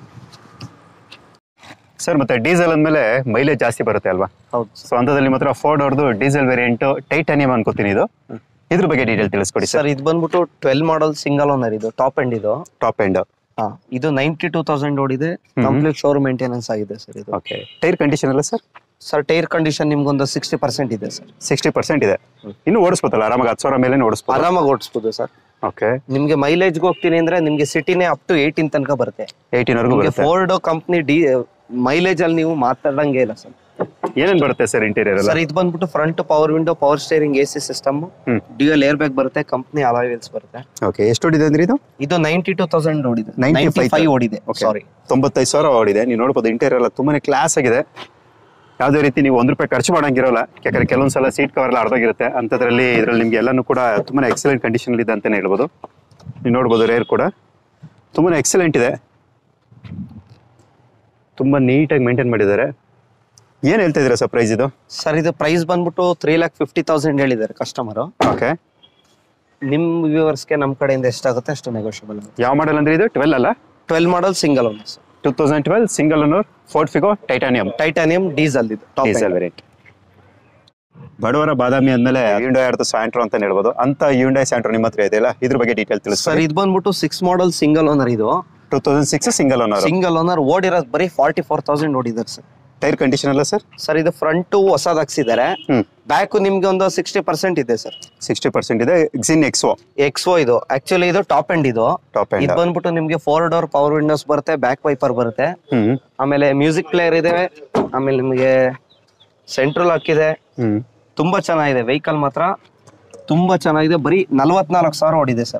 Sir ಮತ್ತೆ ಡೀಸೆಲ್ ಅಂದ್ಮೇಲೆ ಮೈಲೇಜ್ ಜಾಸ್ತಿ ಬರುತ್ತೆ ಅಲ್ವಾ? ಹೌದು. ಸೊ ಅಂತದಲ್ಲಿ ಮಾತ್ರ ಫೋರ್ಡ್ ಅವ್ರದ್ದು ಡೀಸೆಲ್ ವೇರಿಯಂಟ್ ಟೈಟಾನಿಯಂ ಅನ್ಕೋತೀನಿ ಇದು. ಇದ್ರ ಬಗ್ಗೆ ಡೀಟೇಲ್ ತಿಳಿಸ್ಕೊಡಿ ಸರ್. ಇದು ಬಂದ್ಬಿಟ್ಟು 12 ಮಾಡಲ್ ಸಿಂಗಲ್ ಓನರ್, ಇದು ಟಾಪ್ ಎಂಡ್. ಇದು ಟಾಪ್ ಎಂಡ್. ಇದು 92,000 ಓಡಿದೆ. ಕಂಪ್ಲೀಟ್ ಶೋರೂಮ್ ಮೇಂಟೆನೆನ್ಸ್ ಆಗಿದೆ ಸರ್ ಇದು. ಓಕೆ, ಟೈರ್ ಕಂಡೀಷನ್ ಎಲ್ಲ ಸರ್? ಸರ್ ಟೈರ್ ಕಂಡೀಷನ್ ನಿಮ್ಗೊಂದು 60% ಇದೆ ಸರ್. 60% ಇದೆ. ಇನ್ನು ಓಡಿಸ್ಬೋದಲ್ಲ ಆರಾಮಾಗಿ? 10,000 ಮೇಲೆ ಓಡಿಸ್ಬೋದು, ಆರಾಮಾಗಿ ಓಡಿಸ್ಬೋದು ಸರ್. ಓಕೆ. ನಿಮ್ಗೆ ಮೈಲೇಜ್ ಹೋಗ್ತೀನಿ ಅಂದ್ರೆ ನಿಮ್ಗೆ ಸಿಟಿನೇ ಅಪ್ ಟು 18 ತನಕ ಬರುತ್ತೆ. 18 ವರೆಗೂ ಬರುತ್ತೆ. ಫೋರ್ಡ್ ಕಂಪ್ನಿ ಮೈಲೇಜ್ ಅಲ್ಲಿ ನೀವು ಮಾತಾಡಂಗೆ ಇಲ್ಲ ಸರ್. ಏನೇನ್ ಬರುತ್ತೆ ಸರ್ ಇಂಟೀರಿಯರ್ ಎಲ್ಲ? ಸರ್ ಇದು ಬಂದ್ಬಿಟ್ಟು front power window, power steering, AC system, dual air bag ಬರುತ್ತೆ, ಕಂಪ್ನಿ ಅಲಾಯ್ ವೀಲ್ಸ್ ಬರುತ್ತೆ. ಓಕೆ, ಎಷ್ಟು ಓಡಿದೆ ಅಂದ್ರೆ ಇದು? ಇದು 92,000 ಓಡಿದೆ. 95 ಓಡಿದೆ. ಸಾರಿ, 95,000 ಓಡಿದೆ. ನೀವು ನೋಡ್ಬೋದು ಇಂಟೀರಿಯರ್ ಎಲ್ಲ ತುಂಬಾನೇ ಕ್ಲಾಸ್ ಆಗಿದೆ. ಯಾವುದೇ ರೀತಿ ನೀವು ₹1 ಖರ್ಚು ಮಾಡಂಗಿರೋಲ್ಲ. ಯಾಕಂದ್ರೆ ಕೆಲವೊಂದ್ಸಲ ಸೀಟ್ ಕವರ್ ಎಲ್ಲ ಅರ್ಧೋಗಿರುತ್ತೆ. ಅಂತದ್ರಲ್ಲಿ ಇದ್ರಲ್ಲಿ ನಿಮ್ಗೆ ಎಲ್ಲಾನು ಕೂಡ ತುಂಬಾನೇ ಎಕ್ಸಲೆಂಟ್ ಕಂಡೀಷನ್ ಇದೆ ಅಂತಾನೆ ಹೇಳ್ಬೋದು. ನೀವು ನೋಡ್ಬೋದು ರೇರ್ ಕೂಡ ತುಂಬಾನೇ ಎಕ್ಸಲೆಂಟ್ ಇದೆ. ತುಂಬಾ ನೀಟಾಗಿ ಮೇಂಟೈನ್ ಮಾಡಿದ್ದಾರೆ. ಏನ್ ಹೇಳ್ತಾ ಇದೀರಾ ಸರ್ ಪ್ರೈಸ್ ಇದು? ಸರ್ ಇದು ಪ್ರೈಸ್ ಬಂದ್ಬಿಟ್ಟು 3,50,000 ಹೇಳಿದ್ದಾರೆ ಕಸ್ಟಮರ್. ಓಕೆ, ನಿಮ್ ವ್ಯೂವರ್ಸ್ಗೆ ನಮ್ ಕಡೆಯಿಂದ ಎಷ್ಟಾಗುತ್ತೆ ಅಷ್ಟು ನೆಗೋಷಿಯಬಲ್. ಯಾವ ಮಾಡಲ್ ಅಂದ್ರೆ ಇದು? 12 ಅಲ್ಲ? 12 model single owner. 2012 single owner Ford Figo Titanium diesel. ಇದು ಡೀಸೆಲ್ ವೇರಿಯಂಟ್. ಬಡವರ ಬಾದಾಮಿ ಅಂದ್ಮೇಲೆ ಹ್ಯುಂಡೈ ಸ್ಯಾಂಟ್ರೋ ಅಂತ ಹೇಳ್ಬೋದು. ಅಂತ ಹ್ಯುಂಡೈ ಸ್ಯಾಂಟ್ರೋ ನಿಮ್ಮ ಹತ್ರ ಇದೆಯಲ್ಲ, ಇದ್ರ ಬಗ್ಗೆ ಡೀಟೇಲ್ ತಿಳಿಸಿ ಸರ್. ಇದು ಬಂದ್ಬಿಟ್ಟು 6 ಮಾಡಲ್ ಸಿಂಗಲ್ ಓನರ್. ಇದು 2006 ಸಿಂಗಲ್ ಓನರ್. ಓಡಿರೋದು ಬರೀ 44,000 ಓಡಿದ್ದಾರೆ ಸರ್. ಟೈರ್ ಕಂಡೀಷನ್ ಅಲ್ಲ ಸರ್? ಸರ್ ಇದು ಫ್ರಂಟ್ ಹೊಸದ್ ಹಾಕ್ಸಿದ್ದಾರೆ. ಬ್ಯಾಕ್ ನಿಮ್ಗೆ ಒಂದು 60% ಇದೆ ಸರ್. 60% ಇದೆ. ಎಕ್ಸಿನ್ ಎಕ್ಸೋ ಇದು ಆಕ್ಚುಲಿ ಇದು ಟಾಪ್ ಎಂಡ್. ಇದು ಬಂದ್ಬಿಟ್ಟು ನಿಮ್ಗೆ 4 ಡೋರ್ ಪವರ್ ವಿಂಡೋಸ್ ಬರುತ್ತೆ, ಬ್ಯಾಕ್ ವೈಪರ್ ಬರುತ್ತೆ, ಆಮೇಲೆ ಮ್ಯೂಸಿಕ್ ಪ್ಲೇಯರ್ ಇದೆ, ಆಮೇಲೆ ನಿಮ್ಗೆ ಸೆಂಟ್ರಲ್ ಹಾಕಿದೆ. ತುಂಬಾ ಚೆನ್ನಾಗಿದೆ ವೆಹಿಕಲ್, ಮಾತ್ರ ತುಂಬಾ ಚೆನ್ನಾಗಿದೆ. ಬರೀ 44,000 ಓಡಿದೆ ಸರ್.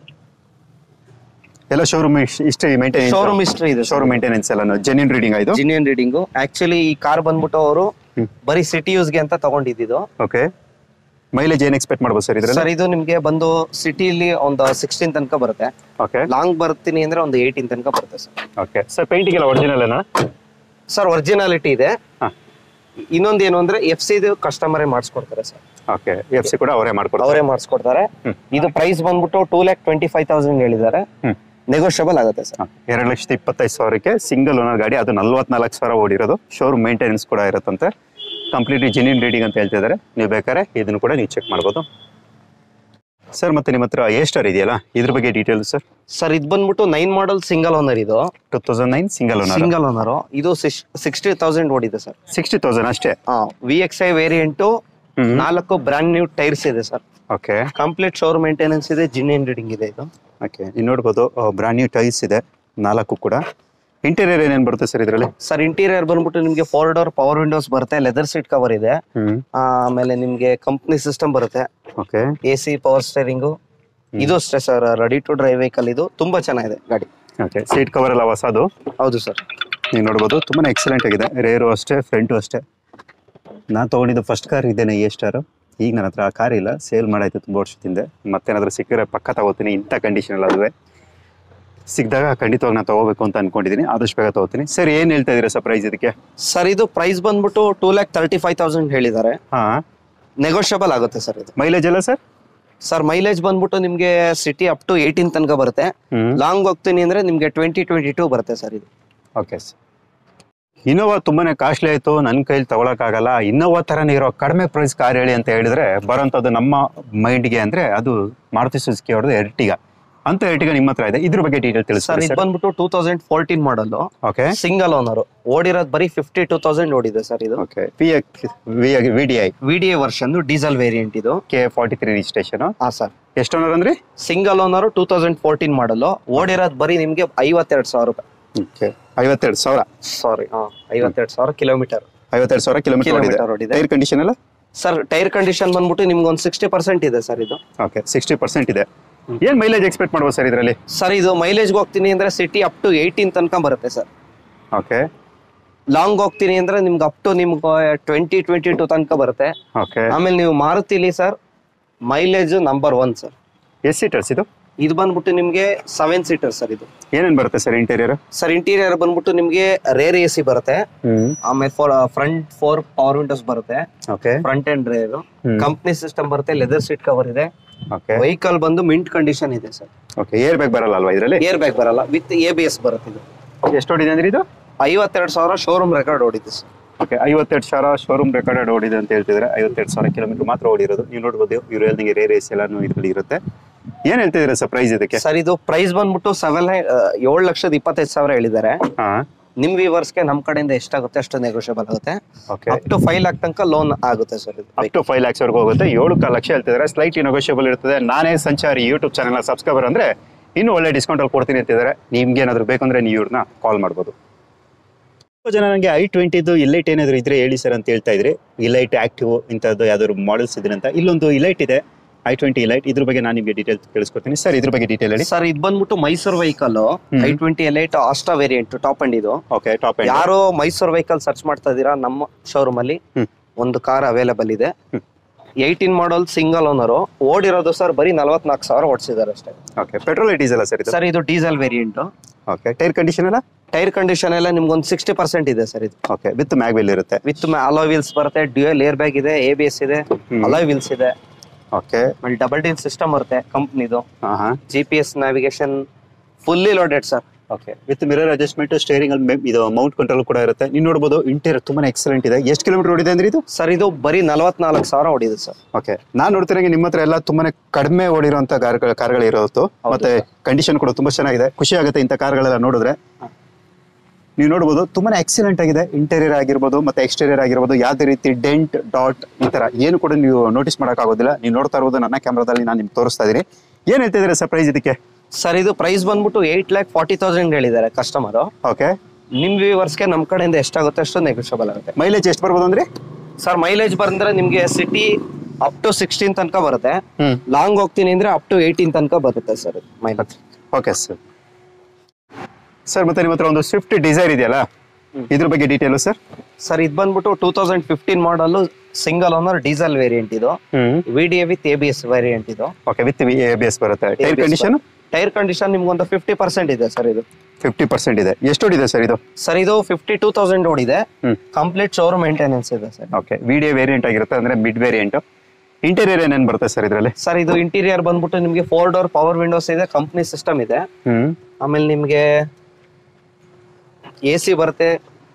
ಎಲ್ಲ showroom history maintain, showroom history ಇದೆ. ಶೋರೂಮ್ ಮೇಂಟೆನೆನ್ಸ್ ಎಲ್ಲ ಜೆನ್ಯೂನ್ ರೀಡಿಂಗ್ ಆಯ್ತು. Genuine reading. ಆಕ್ಚುಲಿ ಈ ಕಾರ್ ಬಂದ್ಬಿಟ್ಟು ಅವರು ಬರೀ ಸಿಟಿ ಯೂಸ್ ಗೆ ಅಂತ ತಗೊಂಡಿದ್ದು. ಓಕೆ, ಮೈಲೇಜ್ ಏನ್ ಎಕ್ಸ್ಪೆಕ್ಟ್ ಮಾಡಬಹುದು ಸರ್ ಇದ್ರಲ್ಲಿ? ಸರ್ ಇದು ನಿಮ್ಗೆ ಬಂದು ಸಿಟಿಲಿ ಒಂದು 16 ತನಕ ಬರುತ್ತೆ. ಓಕೆ, ಲಾಂಗ್ ಬರ್ತೀನಿ ಅಂದ್ರೆ ಒಂದು 18 ತನಕ ಬರುತ್ತೆ ಸರ್. ಓಕೆ ಸರ್, ಪೇಂಟಿಂಗ್ ಎಲ್ಲ ಒರಿಜಿನಲ್ ಏನಾ ಸರ್? ಒರಿಜಿನಾಲಿಟಿ ಇದೆ. ಇನ್ನೊಂದು ಏನು ಅಂದ್ರೆ FC ಕಸ್ಟಮರೇ ಮಾಡಿಸ್ಕೊಡ್ತಾರೆ ಸರ್. ಓಕೆ, FC ಕೂಡ ಅವರೇ ಮಾಡಿಸ್ಕೊಡ್ತಾರೆ. ಇದು ಪ್ರೈಸ್ ಬಂದ್ಬಿಟ್ಟು 2,25,000 ಹೇಳಿದ್ದಾರೆ. ನೆಗೋಷಿಯಬಲ್ ಆಗುತ್ತೆ ಸರ್. 2,25,000ಕ್ಕೆ ಸಿಂಗಲ್ ಓನರ್ ಗಾಡಿ, ಅದು 44,000 ಓಡಿರೋದು. ಶೋರೂಮ್ ಮೇಂಟೆನೆನ್ಸ್ ಕೂಡ ಇರುತ್ತಂತೆ. ಕಂಪ್ಲೀಟ್ಲಿ ಜೆನ್ಯೂನ್ ರೀಡಿಂಗ್ ಅಂತ ಹೇಳ್ತಿದ್ದಾರೆ. ನೀವು ಬೇಕಾದ್ರೆ ಇದನ್ನು ಕೂಡ ನೀವು ಚೆಕ್ ಮಾಡ್ಬೋದು ಸರ್. ಮತ್ತೆ ನಿಮ್ಮ ಹತ್ರ A-ಸ್ಟಾರ್ ಇದೆಯಲ್ಲ, ಇದ್ರ ಬಗ್ಗೆ ಡೀಟೇಲ್ ಸರ್? ಸರ್ ಇದು ಬಂದ್ಬಿಟ್ಟು 9 ಮಾಡಲ್ ಸಿಂಗಲ್ ಓನರ್. ಇದು 2009 ಸಿಂಗಲ್ ಓನರ್. ಇದು 60,000 ಓಡಿದೆ ಸರ್. 60,000 ಅಷ್ಟೇ. VXI variant, 4 brand new tyres ಇದೆ sir. Okay, complete showroom maintenance ಇದೆ, ಜೆನ್ಯೂನ್ ರೀಡಿಂಗ್ ಇದೆ ಇದು. ಓಕೆ, ನೀವು ನೋಡ್ಬೋದು ಬ್ರಾಂಡ್ ನ್ಯೂ ಟೈರ್ಸ್ ಇದೆ 4 ಕೂಡ. ಇಂಟೀರಿಯರ್ ಏನೇನ್ ಬರುತ್ತೆ ಸರ್ ಇದರಲ್ಲಿ? ಸರ್ ಇಂಟೀರಿಯರ್ ಬಂದ್ಬಿಟ್ಟು ನಿಮ್ಗೆ 4 ಡೋರ್ ಪವರ್ ವಿಂಡೋಸ್ ಬರುತ್ತೆ, ಲೆದರ್ ಸೀಟ್ ಕವರ್ ಇದೆ, ಆಮೇಲೆ ನಿಮ್ಗೆ ಕಂಪ್ನಿ ಸಿಸ್ಟಮ್ ಬರುತ್ತೆ. Okay, AC power steering. ಇದು ಅಷ್ಟೇ sir, ready to drive vehicle. ಇದು ತುಂಬಾ ಚೆನ್ನಾಗಿದೆ ಗಾಡಿ. ಓಕೆ, ಸೀಟ್ ಕವರ್ ಎಲ್ಲ ಹೊಸದು? ಹೌದು ಸರ್. ನೀವು ನೋಡ್ಬೋದು ತುಂಬಾನೇ ಎಕ್ಸಲೆಂಟ್ ಆಗಿದೆ. ರೇರು ಅಷ್ಟೇ, ಫ್ರಂಟು ಅಷ್ಟೇ. ನಾನು ತಗೊಂಡಿದ್ದು ಫಸ್ಟ್ ಕಾರ್ ಇದ್ದೇನೆ A-ಸ್ಟಾರ್. ಈಗ ನನ್ನ ಹತ್ರ ಆ ಕಾರ್ ಇಲ್ಲ, ಸೇಲ್ ಮಾಡಾಯ್ತು ತುಂಬ ವರ್ಷದಿಂದ. ಮತ್ತೇನಾದ್ರೂ ಸಿಕ್ಕಿದ್ರೆ ಪಕ್ಕ ತಗೋತೀನಿ. ಇಂಥ ಕಂಡೀಷನ್ ಎಲ್ಲ ಅದುವೆ ಸಿಕ್ಕಿದಾಗ ಖಂಡಿತವಾಗಿ ನಾನು ತಗೋಬೇಕು ಅಂತ ಅನ್ಕೊಂಡಿದ್ದೀನಿ. ಆದಷ್ಟು ಬೇಗ ತಗೋತೀನಿ. ಸರ್ ಏನ್ ಹೇಳ್ತಾ ಇದೀರಾ ಸರ್ ಪ್ರೈಸ್ ಇದಕ್ಕೆ? ಸರ್ ಇದು ಪ್ರೈಸ್ ಬಂದ್ಬಿಟ್ಟು 2,35,000 ಹೇಳಿದ್ದಾರೆ. ನೆಗೋಷಿಯಬಲ್ ಆಗುತ್ತೆ ಸರ್. ಇದು ಮೈಲೇಜ್ ಎಲ್ಲ ಸರ್? ಸರ್ ಮೈಲೇಜ್ ಬಂದ್ಬಿಟ್ಟು ನಿಮ್ಗೆ ಸಿಟಿ ಅಪ್ ಟು 18 ತನಕ ಬರುತ್ತೆ. ಲಾಂಗ್ ಹೋಗ್ತೀನಿ ಅಂದ್ರೆ ನಿಮ್ಗೆ 20-22 ಬರುತ್ತೆ ಸರ್ ಇದು. Okay sir. ಇನೋವಾ ತುಂಬಾನೇ ಕಾಸ್ಟ್ಲಿ ಆಯ್ತು, ನನ್ನ ಕೈಲಿ ತಗೊಳಕ್ಕಾಗಲ್ಲ, ಇನೋವಾ ತರನೇ ಇರೋ ಕಡಿಮೆ ಪ್ರೈಸ್ ಕಾರ್ ಹೇಳಿ ಅಂತ ಹೇಳಿದ್ರೆ ಬರೋಂಥದ್ದು ನಮ್ಮ ಮೈಂಡ್ಗೆ ಅಂದ್ರೆ ಅದು ಮಾರುತಿ ಸುಜುಕಿ ಅವ್ರದ್ದು ಎರ್ಟಿಗಾ. ಅಂತ ಎರ್ಟಿಗಾ ನಿಮ್ಮ ಹತ್ರ ಇದೆ, ಇದ್ರ ಬಗ್ಗೆ ಡೀಟೇಲ್ ತಿಳಿಸಿ ಸರ್. ಇದು ಬಂದ್ಬಿಟ್ಟು 2014 ಮಾಡಲ್. Okay, single owner. ಓಡಿರೋದು ಬರೀ 52,000 ಓಡಿದೆ ಸರ್ ಇದು. Okay, VDI version diesel variant. ಇದು K43 ರಿಜಿಸ್ಟ್ರೇಷನ್. ಹಾ ಸರ್. ಎಷ್ಟು ಓನರ್ ಅಂದ್ರಿ? ಸಿಂಗಲ್ ಓನರ್, 2014 ಮಾಡಲ್. ಓಡಿರೋದು ಬರೀ ನಿಮ್ಗೆ 52,000 ರೂಪಾಯಿ. ಓಕೆ, 52,000. Sorry, 52,000 kilometre. 52,000 ಕಿಲೋಮೀಟರ್ ಓಡಿದೆ. ಟೈರ್ ಕಂಡೀಷನ್ ಎಲ್ಲ ಸರ್? ಟೈರ್ ಕಂಡೀಷನ್ ಬಂದ್ಬಿಟ್ಟು ನಿಮ್ಗೆ ಒಂದು 60% ಇದೆ ಸರ್ ಇದು. ಓಕೆ, 60% ಇದೆ. ಏನ್ ಮೈಲೇಜ್ ಎಕ್ಸ್ಪೆಕ್ಟ್ ಮಾಡ್ಬೋದು ಸರ್ ಇದರಲ್ಲಿ? ಸರ್ ಇದು ಮೈಲೇಜ್ ಹೋಗ್ತೀನಿ ಅಂದ್ರೆ ಸಿಟಿ ಅಪ್ ಟು 18 ತನಕ ಬರುತ್ತೆ ಸರ್. ಓಕೆ, ಲಾಂಗ್ ಹೋಗ್ತೀನಿ ಅಂದ್ರೆ ನಿಮ್ಗೆ ಅಪ್ ಟು ನಿಮ್ಗೆ 20-22 ತನಕ ಬರುತ್ತೆ. ಓಕೆ, ಆಮೇಲೆ ನೀವು ಮಾರುತಿಲಿ ಸರ್ ಮೈಲೇಜ್ ನಂಬರ್ 1 ಸರ್. ಎಷ್ಟು ಸೀಟರ್ಸ್ ಇದು? ಇದು ಬಂದ್ಬಿಟ್ಟು ನಿಮ್ಗೆ 7 ಸೀಟರ್ ಸರ್. ಇದು ಏನೇನ್ ಬರುತ್ತೆ ಸರ್ ಇಂಟೀರಿಯರ್? ಸರ್ ಇಂಟೀರಿಯರ್ ಬಂದ್ಬಿಟ್ಟು ನಿಮ್ಗೆ ರೇರ್ AC ಬರುತ್ತೆ, ಆಮೇಲೆ ಫ್ರಂಟ್ 4 ಪವರ್ ವಿಂಡೋಸ್ ಬರುತ್ತೆ, front and rear company system ಬರುತ್ತೆ, ಲೆದರ್ ಸೀಟ್ ಕವರ್ ಇದೆ. ವೆಹಿಕಲ್ ಬಂದು ಮಿಂಟ್ ಕಂಡೀಷನ್ ಇದೆ ಸರ್. ಏರ್ ಬ್ಯಾಗ್ ಬರಲ್ಲ ಅಲ್ವಾ ಇದರಲ್ಲಿ? ಏರ್ ಬ್ಯಾಗ್ ಬರಲ್ಲ, ವಿತ್ ABS ಬರುತ್ತೆ. ಇದು ಎಷ್ಟು ಓಡಿದೆ ಅಂದ್ರೆ ಇದು 52,000 ಶೋರೂಮ್ ರೆಕಾರ್ಡ್ ಓಡಿದೆ ಸರ್. 52,000 ಶೋರೂಮ್ ರೆಕಾರ್ಡ್ ಓಡಿದೆ ಅಂತ ಹೇಳ್ತಿದ್ರೆ 52,000 ಕಿಲೋಮೀಟರ್ ಮಾತ್ರ ಓಡಿರೋದು. ನೀವು ನೋಡ್ಬೋದು ಇವ್ರು ಹೇಳ್ದಂಗೆ ರೇರ್ AC ಎಲ್ಲಾನು ಇದ್ರಲ್ಲಿ ಇರುತ್ತೆ. ಏನ್ ಹೇಳ್ತಿದ್ದೀರಾ ಸರ್ ಪ್ರೈಸ್ ಇದಕ್ಕೆ? ಸರ್ ಇದು ಪ್ರೈಸ್ ಬಂದ್ಬಿಟ್ಟು 7,25,000 ಹೇಳಿದ್ದಾರೆ. ನಿಮ್ ವ್ಯೂವರ್ಸ್ಗೆ ನಮ್ ಕಡೆಯಿಂದ ಎಷ್ಟಾಗುತ್ತೆ ಅಷ್ಟು ನೆಗೋಷಿಯಬಲ್ ಆಗುತ್ತೆ. ಅಪ್ ಟು 5 lakh ತನಕ ಲೋನ್ ಆಗುತ್ತೆ ಸರ್. ಇದು ಅಪ್ ಟು 5 lakhs ವರೆಗೂ ಹೋಗುತ್ತೆ. 7 ಲಕ್ಷ ಹೇಳ್ತಿದ್ದಾರೆ, ಸ್ಲೈಟ್ಲಿ ನೆಗೋಷಿಯಬಲ್ ಇರ್ತದೆ. ನಾನೇ ಸಂಚಾರಿ ಯೂಟ್ಯೂಬ್ ಚಾನಲ್ ಸಬ್ಸ್ಕ್ರೈಬರ್ ಅಂದ್ರೆ ಇನ್ನೂ ಒಳ್ಳೆ ಡಿಸ್ಕೌಂಟ್ ಅಲ್ಲಿ ಕೊಡ್ತೀನಿ ಅಂತಿದ್ದಾರೆ. ನಿಮ್ಗೆ ಏನಾದ್ರು ಬೇಕಂದ್ರೆ ನೀವು ಇವ್ರನ್ನ ಕಾಲ್ ಮಾಡ್ಬೋದು. ಜನ ನನಗೆ i20 ಇಲೈಟ್ ಏನಾದ್ರು ಇದ್ರೆ ಹೇಳಿ ಸರ್ ಅಂತ ಹೇಳ್ತಾ ಇದ್ರಿ. ಇಲೈಟ್ ಆಕ್ಟಿವ್ ಇಂಥದ್ದು ಯಾವ್ದಾದ್ರು ಮಾಡೆಲ್ಸ್ ಇದೆ ಅಂತ. ಇಲ್ಲೊಂದು ಇಲೈಟ್ ಇದೆ, i20 ಇಲೈಟ್. ಇದ್ರ ಬಗ್ಗೆ ನಾನು ನಿಮಗೆ ಡೀಟೇಲ್ ತಿಳಿಸ್ಕೊಡ್ತೀನಿ ಸರ್. ಇದ್ರ ಬಗ್ಗೆ ಡೀಟೇಲ್ ಹೇಳಿ ಸರ್. ಇದು ಬಂದ್ಬಿಟ್ಟು Mysore vehicle i20 elite Asta variant top end. ಇದು ಟಾಪ್ ಅಂಡ್. ಯಾರು ಮೈಸೂರು ವೆಹಿಕಲ್ ಸರ್ಚ್ ಮಾಡ್ತಾ ಇದೀರಾ, ನಮ್ಮ ಶೋರೂಮ್ ಅಲ್ಲಿ ಒಂದು ಕಾರ್ ಅವೈಲೇಬಲ್ ಇದೆ. 18 ಮಾಡಲ್ ಸಿಂಗಲ್ ಓನರ್, ಓಡಿರೋದು ಸರ್ ಬರೀ 44,000 ಓಡಿಸಿದ್ದಾರೆ ಅಷ್ಟೇ. ಪೆಟ್ರೋಲ್ ಡೀಸೆಲ್ ಸರ್ ಇದು? ಸರ್ ಇದು ಡೀಸೆಲ್ ವೇರಿಯಂಟ್. ಟೈರ್ ಕಂಡೀಷನ್ ಎಲ್ಲ? ಟೈರ್ ಕಂಡೀಷನ್ ಎಲ್ಲ ನಿಮ್ಗೊಂದು 60% ಇದೆ ಸರ್. ಇದು ವಿತ್ ಮ್ಯಾಗ್ ವೀಲ್ ಇರುತ್ತೆ, ವಿತ್ ಅಲಾಯ್ ವೀಲ್ಸ್ ಬರುತ್ತೆ, ಡ್ಯೂಯಲ್ ಏರ್ ಬ್ಯಾಗ್ ಇದೆ, ABS ಇದೆ, ಅಲಾಯ್ ವೀಲ್ಸ್ ಇದೆ. ಡಬಲ್ ಡೀಲ್ ಸಿಸ್ಟಮ್ ಬರುತ್ತೆ ಕಂಪ್ನಿದು. GPS navigation fully loaded sir. With mirror adjustment, steering ಅಲ್ಲಿ ಇದು ಮೌಂಟ್ ಕಂಟ್ರೋಲ್ ಕೂಡ ಇರುತ್ತೆ. ನೀವು ನೋಡಬಹುದು ಇಂಟೀರಿಯರ್ ತುಂಬಾನೇ ಎಕ್ಸಲೆಂಟ್ ಇದೆ. ಎಷ್ಟು ಕಿಲೋಮೀಟರ್ ಓಡಿದೆ ಅಂದ್ರೆ ಇದು? ಸರ್ ಇದು ಬರೀ 44,000 ಓಡಿದೆ ಸರ್. ನಾನು ನೋಡ್ತಿರಂಗೆ ನಿಮ್ಮ ಹತ್ರ ಎಲ್ಲ ತುಂಬಾನೇ ಕಡಿಮೆ ಓಡಿರುವಂತ ಕಾರ್ಗಳು ಇರೋದು, ಮತ್ತೆ ಕಂಡೀಷನ್ ಕೂಡ ತುಂಬಾ ಚೆನ್ನಾಗಿದೆ. ಖುಷಿ ಆಗುತ್ತೆ ಇಂಥ ಕಾರ್ಗಳೆಲ್ಲ ನೋಡಿದ್ರೆ. ನೀವು ನೋಡಬಹುದು ತುಂಬಾನೇ ಎಕ್ಸಲೆಂಟ್ ಆಗಿದೆ. ಇಂಟೀರಿಯರ್ ಆಗಿರ್ಬೋದು ಮತ್ತೆ ಎಕ್ಸ್ಟೀರಿಯರ್ ಆಗಿರ್ಬೋದು, ಯಾವುದೇ ರೀತಿ ಡೆಂಟ್ ಡಾಟ್ ಈ ತರ ಏನು ಕೂಡ ನೀವು ನೋಟಿಸ್ ಮಾಡಕ್ ಆಗೋದಿಲ್ಲ. ನೀವು ನೋಡ್ತಾ ಇರೋದು ನನ್ನ ಕ್ಯಾಮ್ರಾದಲ್ಲಿ ನಾನು ನಿಮ್ಗೆ ತೋರಿಸ್ತಾ ಇದೀನಿ. ಏನ್ ಹೇಳ್ತಿದ್ರೆ ಸರ್ ಪ್ರೈಸ್ ಇದಕ್ಕೆ? ಸರ್ ಇದು ಪ್ರೈಸ್ ಬಂದ್ಬಿಟ್ಟು 8,40,000 ಹೇಳಿದ್ದಾರೆ ಕಸ್ಟಮರ್. ನಿಮ್ ವ್ಯೂವರ್ಸ್ಗೆ ನಮ್ ಕಡೆಯಿಂದ ಎಷ್ಟಾಗುತ್ತೆ ಅಷ್ಟು ನೆಗೋಷಿಯಬಲ್ ಆಗುತ್ತೆ. ಮೈಲೇಜ್ ಎಷ್ಟು ಬರ್ಬೋದು ಅಂದ್ರೆ? ಸರ್ ಮೈಲೇಜ್ ಬಂದ್ರೆ ನಿಮ್ಗೆ ಸಿಟಿ ಅಪ್ ಟು 16 ತನಕ ಬರುತ್ತೆ. ಲಾಂಗ್ ಹೋಗ್ತೀನಿ ಅಂದ್ರೆ ಅಪ್ ಟು 18 ತನಕ ಬರುತ್ತೆ ಸರ್ ಮೈಲೇಜ್. ಸರ್ ಸರ್ ಮತ್ತೆ ನಿಮ್ಮ ಹತ್ರ ಒಂದು ಸ್ವಿಫ್ಟ್ ಡಿಸೈರ್ ಇದೆಯಲ್ಲ, ಇದ್ರ ಬಗ್ಗೆ ಡೀಟೇಲ್ ಸರ್? ಸರ್ ಇದು ಬಂದ್ಬಿಟ್ಟು 2015 model single owner diesel variant. ಇದು VDA ವಿತ್ ABS ವೇರಿಯಂಟ್. ಇದು ವಿತ್ ABS ಬರುತ್ತೆ. Tyre condition? ಟೈರ್ ಕಂಡೀಷನ್ ನಿಮ್ಗೊಂದು 50% ಇದೆ ಸರ್. ಇದು 50% ಇದೆ. ಎಷ್ಟು ಓಡಿದೆ ಸರ್ ಇದು? ಸರ್ ಇದು 52,000 ಓಡಿದೆ. ಕಂಪ್ಲೀಟ್ ಶೋರೂಮ್ ಮೇಂಟೆನೆನ್ಸ್ ಇದೆ ಸರ್. VDA ವೇರಿಯಂಟ್ ಆಗಿರುತ್ತೆ ಅಂದ್ರೆ ಮಿಡ್ ವೇರಿಯಂಟ್. ಇಂಟೀರಿಯರ್ ಏನೇನು ಬರುತ್ತೆ ಸರ್ ಇದರಲ್ಲಿ? ಸರ್ ಇದು ಇಂಟೀರಿಯರ್ ಬಂದ್ಬಿಟ್ಟು ನಿಮ್ಗೆ 4 ಡೋರ್ ಪವರ್ ವಿಂಡೋಸ್ ಇದೆ, ಕಂಪ್ನಿ ಸಿಸ್ಟಮ್ ಇದೆ. ಆಮೇಲೆ ನಿಮ್ಗೆ AC ಬರುತ್ತೆ.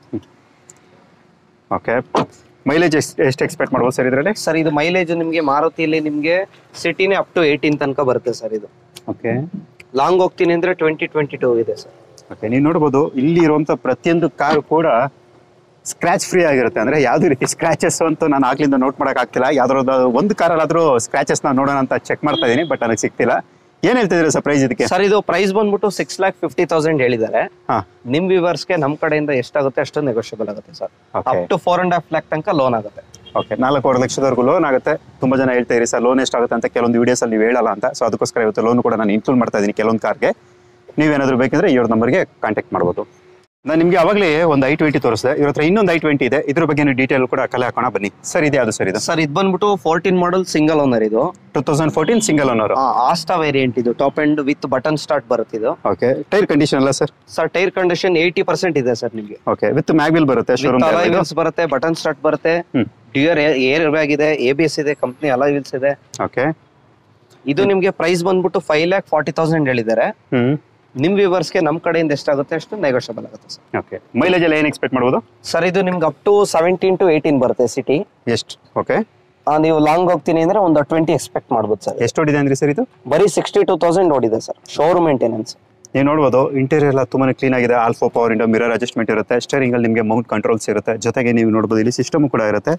ಮೈಲೇಜ್ ಎಷ್ಟು ಎಕ್ಸ್ಪೆಕ್ಟ್ ಮಾಡ್ಬೋದು ಸರ್ ಇದರಲ್ಲಿ? ಸರ್ ಇದು ಮೈಲೇಜ್ ನಿಮ್ಗೆ ಮಾರುತಿಯಲ್ಲಿ ನಿಮ್ಗೆ ಸಿಟಿನೇ ಅಪ್ ಟು 18 ತನಕ ಬರುತ್ತೆ ಸರ್. ಇದು ಲಾಂಗ್ ಹೋಗ್ತೀನಿ ಅಂದ್ರೆ 2022 ಇದೆ ಸರ್. ನೀವು ನೋಡಬಹುದು ಇಲ್ಲಿ ಇರುವಂತ ಪ್ರತಿಯೊಂದು ಕಾರು ಕೂಡ ಸ್ಕ್ರಾಚ್ ಫ್ರೀ ಆಗಿರುತ್ತೆ. ಅಂದ್ರೆ ಯಾವ್ದು ರೀತಿ ಸ್ಕ್ರಾಚಸ್ ಅಂತೂ ನಾನು ಆಗ್ಲಿಂದ ನೋಟ್ ಮಾಡಕ್ ಆಗ್ತಿಲ್ಲ. ಯಾವ್ದಾದ್ರು ಒಂದು ಕಾರಲ್ಲಾದ್ರೂ ಸ್ಕ್ರಾಚಸ್ ನ ನೋಡೋಣ ಅಂತ ಚೆಕ್ ಮಾಡ್ತಾ ಇದೀನಿ, ಬಟ್ ನನಗೆ ಸಿಗ್ತಿಲ್ಲ. ಏನ್ ಹೇಳ್ತಿದ್ರೆ ಸರ್ ಪ್ರೈಸ್ ಇದಕ್ಕೆ? ಸರ್ ಇದು ಪ್ರೈಸ್ ಬಂದ್ಬಿಟ್ಟು 6,50,000 ಹೇಳಿದ್ದಾರೆ. ನಿಮ್ ವ್ಯೂವರ್ಸ್ಗೆ ನಮ್ ಕಡೆಯಿಂದ ಎಷ್ಟಾಗುತ್ತೆ ಅಷ್ಟು ನೆಗೋಷಿಯಬಲ್ ಆಗುತ್ತೆ ಸರ್. ಅಪ್ ಟು 4.5 lakh ತನಕ ಲೋನ್ ಆಗುತ್ತೆ. 4.5 ಲಕ್ಷದವರೆಗೂ ಲೋನ್ ಆಗುತ್ತೆ. ತುಂಬಾ ಜನ ಹೇಳ್ತಾ ಇರಿ ಸರ್ ಲೋನ್ ಎಷ್ಟಾಗುತ್ತೆ ಅಂತ, ಕೆಲವೊಂದು ವಿಡಿಯೋಸ್ ಅಲ್ಲಿ ನೀವು ಹೇಳಲ್ಲ ಅಂತ. ಸೊ ಅದಕ್ಕೋಸ್ಕರ ಇವತ್ತು ಲೋನ್ ಕೂಡ ನಾನು ಇನ್ಕ್ಲೂಡ್ ಮಾಡ್ತಾ ಇದೀನಿ ಕೆಲವೊಂದು ಕಾರ್ಗೆ. ನೀವೇನಾದ್ರು ಬೇಕಂದ್ರೆ ಇವ್ರ ನಂಬರ್ಗೆ ಕಾಂಟ್ಯಾಕ್ಟ್ ಮಾಡ್ಬೋದು. ನಾನು ನಿಮಗೆ ಅವಾಗಲೇ ಒಂದು i20 ತೋರಿಸಿದೆ. ಇವ್ರ ಹತ್ರ ಇನ್ನೊಂದು i20 ಇದೆ. ಇದ್ರ ಬಗ್ಗೆ ಡೀಟೇಲ್ ಕೂಡ ಕಲೆ ಹಾಕೋಣ ಬನ್ನಿ ಸರ್. ಇದೆ ಅದು ಸರ್? ಇದು ಸರ್ ಇದು ಬಂದ್ಬಿಟ್ಟು 14 ಮಾಡಲ್ ಸಿಂಗಲ್ ಓನರ್. ಇದು 2014 ಸಿಂಗಲ್ ಓನರ್ ಆಸ್ಟಾ ವೇರಿಯಂಟ್. ಇದು top end with button start ಬರುತ್ತೆ. ಇದು ಟೈರ್ ಕಂಡೀಷನ್ ಅಲ್ಲ ಸರ್? ಸರ್ ಟೈರ್ ಕಂಡೀಷನ್ 80% ಇದೆ ಸರ್ ನಿಮಗೆ. ವಿತ್ ಮ್ಯಾಗ್ ವೀಲ್ ಬರುತ್ತೆ, ಶೋರೂಮ್ ಅಲಾಯ್ ವೀಲ್ಸ್ ಬರುತ್ತೆ, ಬಟನ್ ಸ್ಟಾರ್ಟ್ ಬರುತ್ತೆ, ಡ್ಯೂಯಲ್ ಏರ್ ಬ್ಯಾಗ್ ಇದೆ, ABS ಇದೆ, ಕಂಪ್ನಿ ಅಲಾಯ್ ವೀಲ್ಸ್ ಇದೆ. ಇದು ನಿಮ್ಗೆ ಪ್ರೈಸ್ ಬಂದ್ಬಿಟ್ಟು 5,40,000 ಹೇಳಿದ್ದಾರೆ. ನಿಮ್ ವ್ಯೂವರ್ಸ್ಗೆ ನಮ್ ಕಡೆಯಿಂದ ಎಷ್ಟಾಗುತ್ತೆ ಅಷ್ಟು ನೆಗೋಷಿಯಬಲ್ ಆಗುತ್ತೆ ಸರ್. ಮೈಲೇಜ್ ಎಲ್ಲ ಏನ್ ಎಕ್ಸ್ಪೆಕ್ಟ್ ಮಾಡ್ಬೋದು ಸರ್? ಇದು ನಿಮ್ಗೆ ಅಪ್ ಟು 17 to 18 ಬರುತ್ತೆ ಸಿಟಿ. ಎಷ್ಟು? ನೀವು ಲಾಂಗ್ ಹೋಗ್ತೀನಿ ಅಂದ್ರೆ ಒಂದು 20 ಎಕ್ಸ್ಪೆಕ್ಟ್ ಮಾಡ್ಬೋದು ಸರ್. ಎಷ್ಟು ಓಡಿದೆ ಅಂದ್ರೆ ಸರ್ ಇದು? ಬರೀ 62,000 ಓಡಿದೆ ಸರ್. Showroom maintenance. ನೀವು ನೋಡ್ಬೋದು ಇಂಟೀರಿಯರ್ ಎಲ್ಲ ತುಂಬಾನೇ ಕ್ಲೀನ್ ಆಗಿದೆ. Alpha power window, mirror adjustment ಇರುತ್ತೆ, ಸ್ಟೇರಿಂಗ್ ಅಲ್ಲಿ ನಿಮಗೆ ಮೌಂಟ್ ಕಂಟ್ರೋಲ್ಸ್ ಇರುತ್ತೆ. ಜೊತೆಗೆ ನೀವು ನೋಡ್ಬೋದು ಇಲ್ಲಿ ಸಿಸ್ಟಮ್ ಕೂಡ ಇರುತ್ತೆ.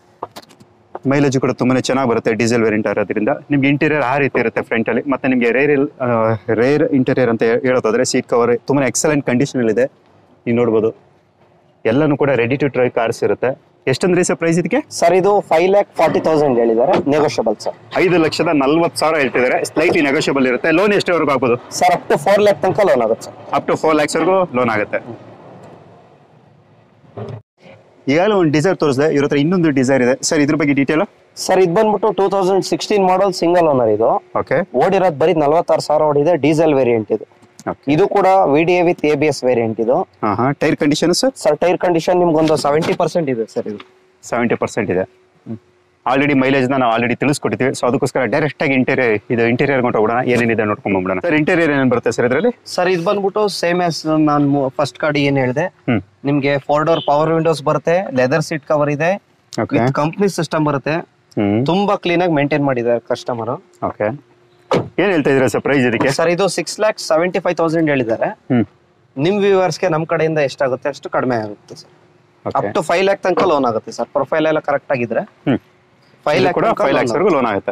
ಮೈಲೇಜ್ ಕೂಡ ತುಂಬಾನೇ ಚೆನ್ನಾಗಿ ಬರುತ್ತೆ ಡೀಸೆಲ್ ವೇರಿಯಂಟ್ ಇರೋದ್ರಿಂದ. ನಿಮ್ಗೆ ಇಂಟೀರಿಯರ್ ಆ ರೀತಿ ಇರುತ್ತೆ ಫ್ರಂಟ್ ಅಲ್ಲಿ. ಮತ್ತೆ ನಿಮಗೆ ರೇರ್ ಇಂಟೀರಿಯರ್ ಅಂತ ಹೇಳೋದಾದ್ರೆ ಸೀಟ್ ಕವರ್ ತುಂಬಾನೇ ಎಕ್ಸಲೆಂಟ್ ಕಂಡೀಷನ್ ಅಲ್ಲಿ ಇದೆ. ನೀವು ನೋಡ್ಬೋದು ಎಲ್ಲಾನು ಕೂಡ ರೆಡಿ ಟು ಡ್ರೈವ್ ಕಾರ್ಸ್ ಇರುತ್ತೆ. ಎಷ್ಟಂದ್ರೆ ಸರ್ ಪ್ರೈಸ್ ಇದಕ್ಕೆ? ಸರ್ ಇದು 5,40,000 ಹೇಳಿದ್ದಾರೆ. Negotiable sir. 5,40,000 ಹೇಳ್ತಿದ್ದಾರೆ. ಸ್ಲೈಟ್ಲಿ ನೆಗೋಷಿಯಬಲ್ ಇರುತ್ತೆ. ಲೋನ್ ಎಷ್ಟವರೆಗೂ ಆಗ್ಬೋದು ಸರ್? ಅಪ್ ಟು 4 lakh ತನಕ ಲೋನ್ ಆಗುತ್ತೆ ಸರ್. ಅಪ್ ಟು 4 lakhs ವರೆಗೂ ಲೋನ್ ಆಗುತ್ತೆ. ಈಗಾಗಲೇ ಒಂದು ಡಿಸೈರ್ ತೋರಿಸಿದೆ, ಇವ್ರ ಹತ್ರ ಇನ್ನೊಂದು ಡಿಸೈರ್ ಇದೆ ಸರ್. ಇದ್ರ ಬಗ್ಗೆ ಡೀಟೇಲ್ ಸರ್ ಇದು ಬಂದ್ಬಿಟ್ಟು 2016 ಮಾಡಲ್ ಸಿಂಗಲ್ ಓನರ್ ಇದು. ಓಕೆ. ಓಡಿರೋದು ಬರೀ 46,000 ಓಡಿದೆ. ಡೀಸೆಲ್ ವೇರಿಯಂಟ್ ಇದು. ಇದು ಕೂಡ VDA ವಿತ್ ABS ವೇರಿಯಂಟ್ ಇದು. Tyre condition sir tyre condition ನಿಮ್ಗೊಂದು 70% ಇದೆ ಸರ್. ಇದು 70% ಇದೆ. ಆಲ್ರೆಡಿ ಮೈಲೇಜ್ ನಾವು ಆಲ್ರೆಡಿ ತಿಳಿಸ್ಕೊಟ್ಟಿದ್ದೀವಿ. ಸೊ ಅದಕ್ಕೋಸ್ಕರ ಡೈರೆಕ್ಟ್ ಆಗಿ ಇಂಟೀರಿಯರ್ ಹೊರಡೋಣ, ಏನೇನಿದೆ ನೋಡ್ಕೊಂಡ್ ಬಂದ್ಬಿಡೋಣ ಸರ್. ಇಂಟೀರಿಯರ್ ಏನೇನು ಬರುತ್ತೆ ಸರ್ ಇದರಲ್ಲಿ? ಸರ್ ಇದು ಬಂದ್ಬಿಟ್ಟು ಸೇಮ್ ಆಸ್ ನಾನು ಫಸ್ಟ್ ಗಾಡಿ ಏನ್ ಹೇಳಿದೆ, ನಿಮ್ಗೆ 4 ಡೋರ್ ಪವರ್ ವಿಂಡೋಸ್ ಬರುತ್ತೆ, ಲೆದರ್ ಸೀಟ್ ಕವರ್ ಇದೆ, ಕಂಪ್ನಿ ಸಿಸ್ಟಮ್ ಬರುತ್ತೆ. ತುಂಬಾ ಕ್ಲೀನ್ ಆಗಿ ಮೇಂಟೈನ್ ಮಾಡಿದ್ದಾರೆ ಕಸ್ಟಮರ್. ಓಕೆ. ಏನ್ ಹೇಳ್ತಾ ಇದೀರಾ ಸರ್ ಪ್ರೈಸ್ ಇದಕ್ಕೆ? ಸರ್ ಇದು 6,75,000 ಹೇಳಿದ್ದಾರೆ. ನಿಮ್ ವ್ಯೂವರ್ಸ್ ಗೆ ನಮ್ ಕಡೆಯಿಂದ ಎಷ್ಟಾಗುತ್ತೆ ಅಷ್ಟು ಕಡಿಮೆ ಆಗುತ್ತೆ ಸರ್. ಅಪ್ ಟು 5 lakh ತನಕ ಲೋನ್ ಆಗುತ್ತೆ ಸರ್. ಪ್ರೊಫೈಲ್ ಎಲ್ಲ ಕರೆಕ್ಟ್ ಆಗಿದ್ರೆ 5 lakh ವರೆಗೂ ಲೋನ್ ಆಗುತ್ತೆ